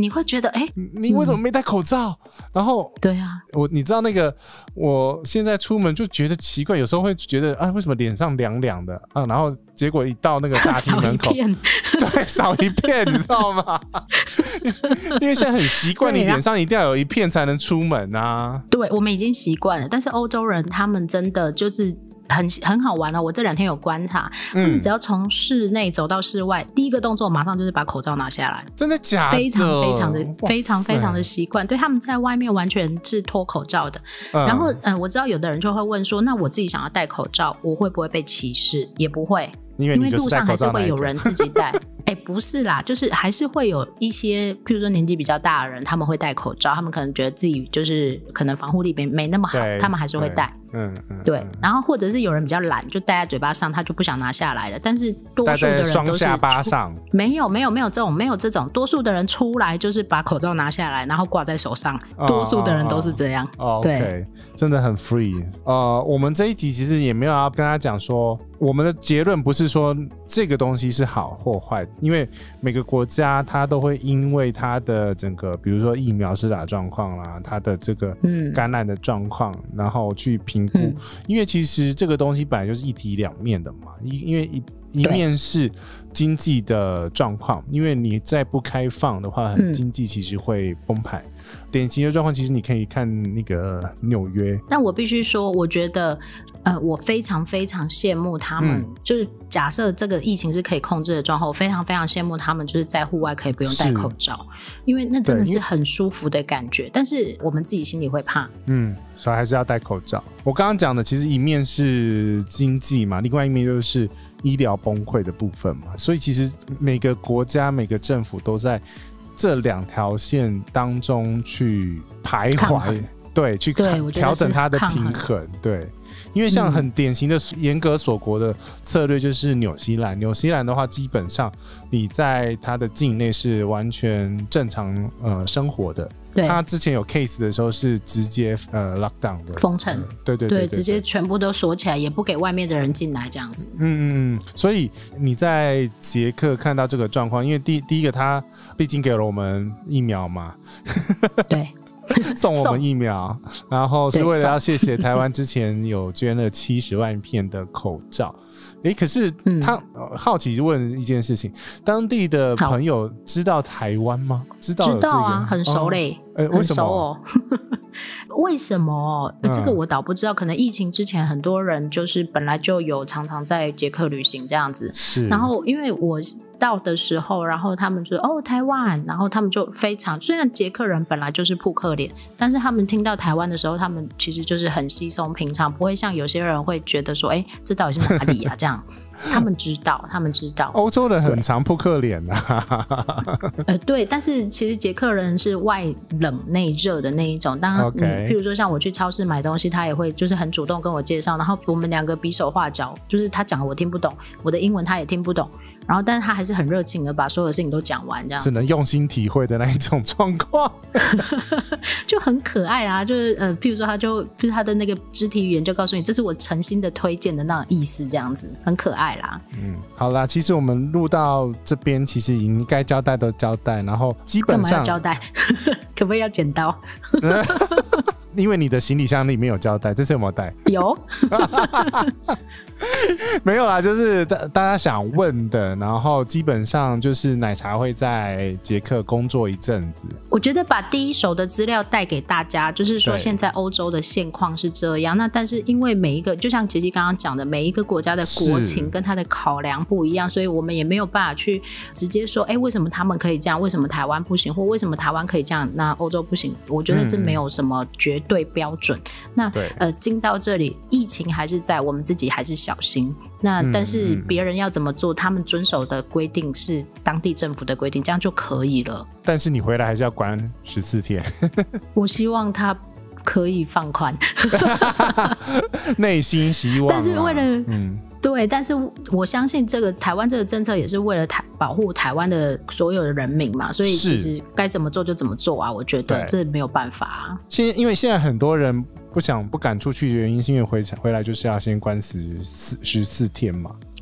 得哎、欸， 你为什么没戴口罩？嗯、然后对啊， 我你知道那个我现在出门就觉得奇怪，有时候会觉得啊，为什么脸上凉凉的啊？然后结果一到那个大厅门口，对，少一片，你知道吗？因为现在很习惯，你脸上一定要有一片才能出门啊。 对，我们已经习惯了，但是欧洲人他们真的就是很很好玩哦。我这两天有观察，他们只要从室内走到室外，第一个动作马上就是把口罩拿下来。 真的假的？ 非常非常的非常非常的习惯，对，他们在外面完全是脱口罩的。嗯、然后，嗯，我知道有的人就会问说，那我自己想要戴口罩，我会不会被歧视？也不会。 因为, 因为路上还是会有人自己戴，哎、欸，不是啦，就是还是会有一些，譬如说年纪比较大的人，他们会戴口罩，他们可能觉得自己就是可能防护力没没那么好，他们还是会戴，嗯嗯，对。然后或者是有人比较懒，就戴在嘴巴上，他就不想拿下来了。但是多数的人都是双下巴上， 没有没有没有这种没有这种，多数的人出来就是把口罩拿下来，然后挂在手上，哦、多数的人都是这样。 哦， 对， okay, 真的很 free。呃，我们这一集其实也没有要跟他讲说，我们的结论不是说这个东西是好或坏，因为每个国家它都会因为它的整个，比如说疫苗施打状况啦，它的这个感染的状况，嗯、然后去评估。嗯、因为其实这个东西本来就是一体两面的嘛，因为一一面是经济的状况，因为你再不开放的话， 嗯、 经济其实会崩盘。典型的状况其实你可以看那个纽约， 但我必须说，我觉得。呃，我非常非常羡慕他们，嗯、就是假设这个疫情是可以控制的状况，我非常非常羡慕他们，就是在户外可以不用戴口罩，因为那真的是很舒服的感觉。但是我们自己心里会怕， 嗯，所以还是要戴口罩。我刚刚讲的其实一面是经济嘛，另外一面就是医疗崩溃的部分嘛，所以其实每个国家每个政府都在这两条线当中去徘徊，对，去调整它的平衡，对。因为像很典型的严格锁国的策略就是纽西兰，纽西兰的话基本上你在它的境内是完全正常呃生活的。对，他之前有 case 的时候是直接呃 lockdown 的封城、呃， 对对 对, 对, 对, 对， 直接全部都锁起来，也不给外面的人进来这样子。 嗯嗯嗯，所以你在捷克看到这个状况，因为第第一个他毕竟给了我们疫苗嘛，对。送我们疫苗，然后是为了要谢谢台湾之前有捐了七十万片的口罩。哎，可是他、嗯、好奇问一件事情，当地的朋友知道台湾吗？知道、这个、 知道啊，很熟嘞，哦、很熟哦。为什么？这个我倒不知道，可能疫情之前很多人就是本来就有常常在捷克旅行这样子， 是。 然后因为我到的时候，然后他们就哦台湾，然后他们就非常，虽然捷克人本来就是扑克脸，但是他们听到台湾的时候，他们其实就是很稀松平常，不会像有些人会觉得说，哎，这到底是哪里啊？这样。他们知道，他们知道， 欧洲人很常扑克脸啊。 呃，对，但是其实捷克人是外冷内热的那一种。当然， okay. 譬如说像我去超市买东西，他也会就是很主动跟我介绍，然后我们两个比手画脚，就是他讲的我听不懂，我的英文他也听不懂。然后，但是他还是很热情的把所有的事情都讲完，这样子只能用心体会的那一种状况， 就很可爱啊！就是呃，譬如说，他就就是他的那个肢体语言就告诉你，这是我诚心的推荐的那种意思，这样子很可爱啦。 嗯，好啦，其实我们录到这边，其实已经该交代都交代，然后基本上干嘛要交代？可不可以要剪刀？ 因为你的行李箱里面有胶带，这次有没有带？ 有。 没有啦，就是大家想问的，然后基本上就是奶茶会在捷克工作一阵子。 我觉得把第一手的资料带给大家，就是说现在欧洲的现况是这样。那但是因为每一个，就像杰基刚刚讲的，每一个国家的国情跟它的考量不一样，所以我们也没有办法去直接说，哎，为什么他们可以这样，为什么台湾不行，或为什么台湾可以这样，那欧洲不行？我觉得这没有什么绝对标准。嗯、那呃，进到这里，疫情还是在，我们自己还是小心。那但是别人要怎么做，他们遵守的规定是当地政府的规定，这样就可以了。 但是你回来还是要关十四天。 我希望他可以放宽。 内心希望、啊。 但是为了嗯。对，但是我相信这个台湾这个政策也是为了台保护台湾的所有的人民嘛，所以其实该怎么做就怎么做啊，我觉得这没有办法啊。 现在因为现在很多人不想不敢出去的原因是因为回回来就是要先关十四十四天嘛。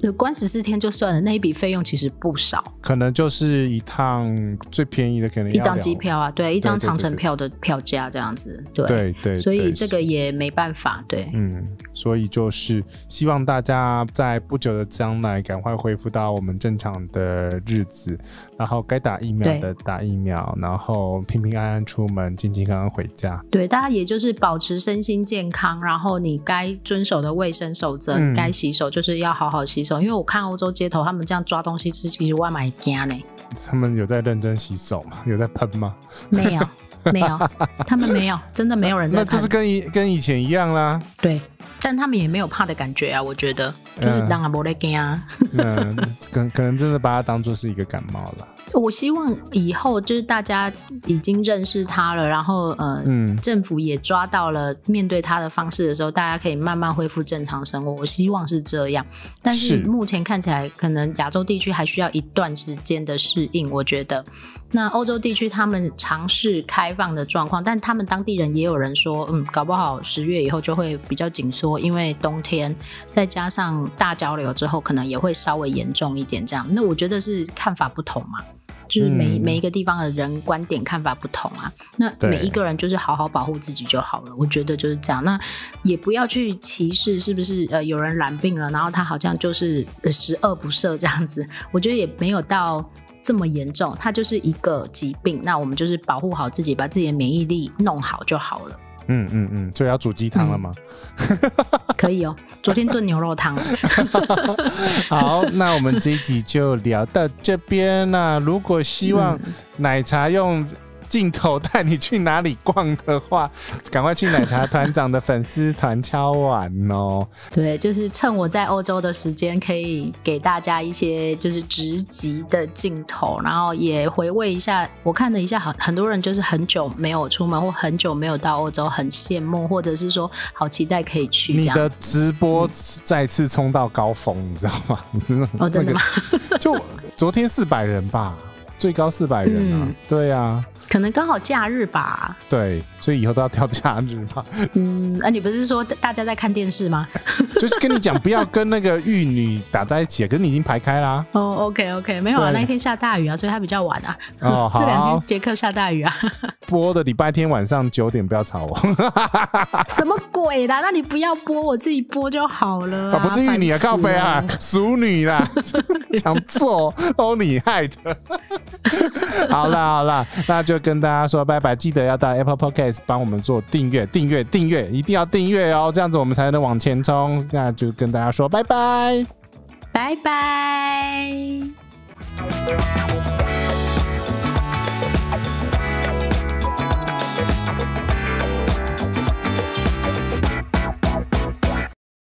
关十四天就算了，那一笔费用其实不少， 可能就是一趟最便宜的可能要一张机票啊，对，一张长程票的票价这样子，对对 对, 对， 所以这个也没办法，对， 嗯，所以就是希望大家在不久的将来赶快恢复到我们正常的日子，然后该打疫苗的打疫苗，然后平平安安出门，健健康康回家。对， 大家也就是保持身心健康，然后你该遵守的卫生守则，嗯、该洗手就是要好好洗手。因为我看欧洲街头他们这样抓东西吃，其实我蛮惊呢。 他们有在认真洗手吗？有在喷吗？ 没有。没有，他们没有，真的没有人在喷。 那就是跟以跟以前一样啦。 对，但他们也没有怕的感觉啊，我觉得就是当然没在怕啊。 嗯，可可能真的把它当作是一个感冒了。 我希望以后就是大家已经认识他了，然后呃、嗯，政府也抓到了面对他的方式的时候，大家可以慢慢恢复正常生活。我希望是这样，但是目前看起来，可能亚洲地区还需要一段时间的适应。我觉得，那欧洲地区他们尝试开放的状况，但他们当地人也有人说，嗯，搞不好十月以后就会比较紧缩，因为冬天再加上大交流之后，可能也会稍微严重一点。这样，那我觉得是看法不同嘛。就是每、嗯、每一个地方的人观点看法不同啊，那每一个人就是好好保护自己就好了，我觉得就是这样。那也不要去歧视是不是呃有人染病了，然后他好像就是十恶不赦这样子，我觉得也没有到这么严重，它就是一个疾病，那我们就是保护好自己，把自己的免疫力弄好就好了。 嗯嗯嗯，所以要煮鸡汤了吗？ 嗯、可以哦，昨天炖牛肉汤。 好，那我们这一集就聊到这边啦。如果希望奶茶用镜头带你去哪里逛的话，赶快去奶茶团长的粉丝团敲碗哦。对， 就是趁我在欧洲的时间，可以给大家一些就是直击的镜头，然后也回味一下。我看了一下，很多人就是很久没有出门，或很久没有到欧洲，很羡慕，或者是说好期待可以去。 你的直播再次冲到高峰，你知道吗？ 哦，真的吗？ 就昨天四百人吧，最高四百人啊、嗯！对啊。 可能刚好假日吧， 对，所以以后都要挑假日嘛。 嗯，啊，你不是说大家在看电视吗？ 就是跟你讲不要跟那个玉女打在一起，可是你已经排开啦。 哦 ，OK OK， 没有啊，那一天下大雨啊，所以它比较晚啊。哦，好，这两天捷克下大雨啊。 播的礼拜天晚上九点，不要吵我。 什么鬼啦？那你不要播，我自己播就好了、啊。 啊，不是玉女啊，靠北啊，淑女啦，讲错都你害的。好啦好啦，那就跟大家说拜拜，记得要到 Apple Podcast 帮我们做订阅，订阅，订阅，一定要订阅哦，这样子我们才能往前冲。那就跟大家说拜拜， 拜拜。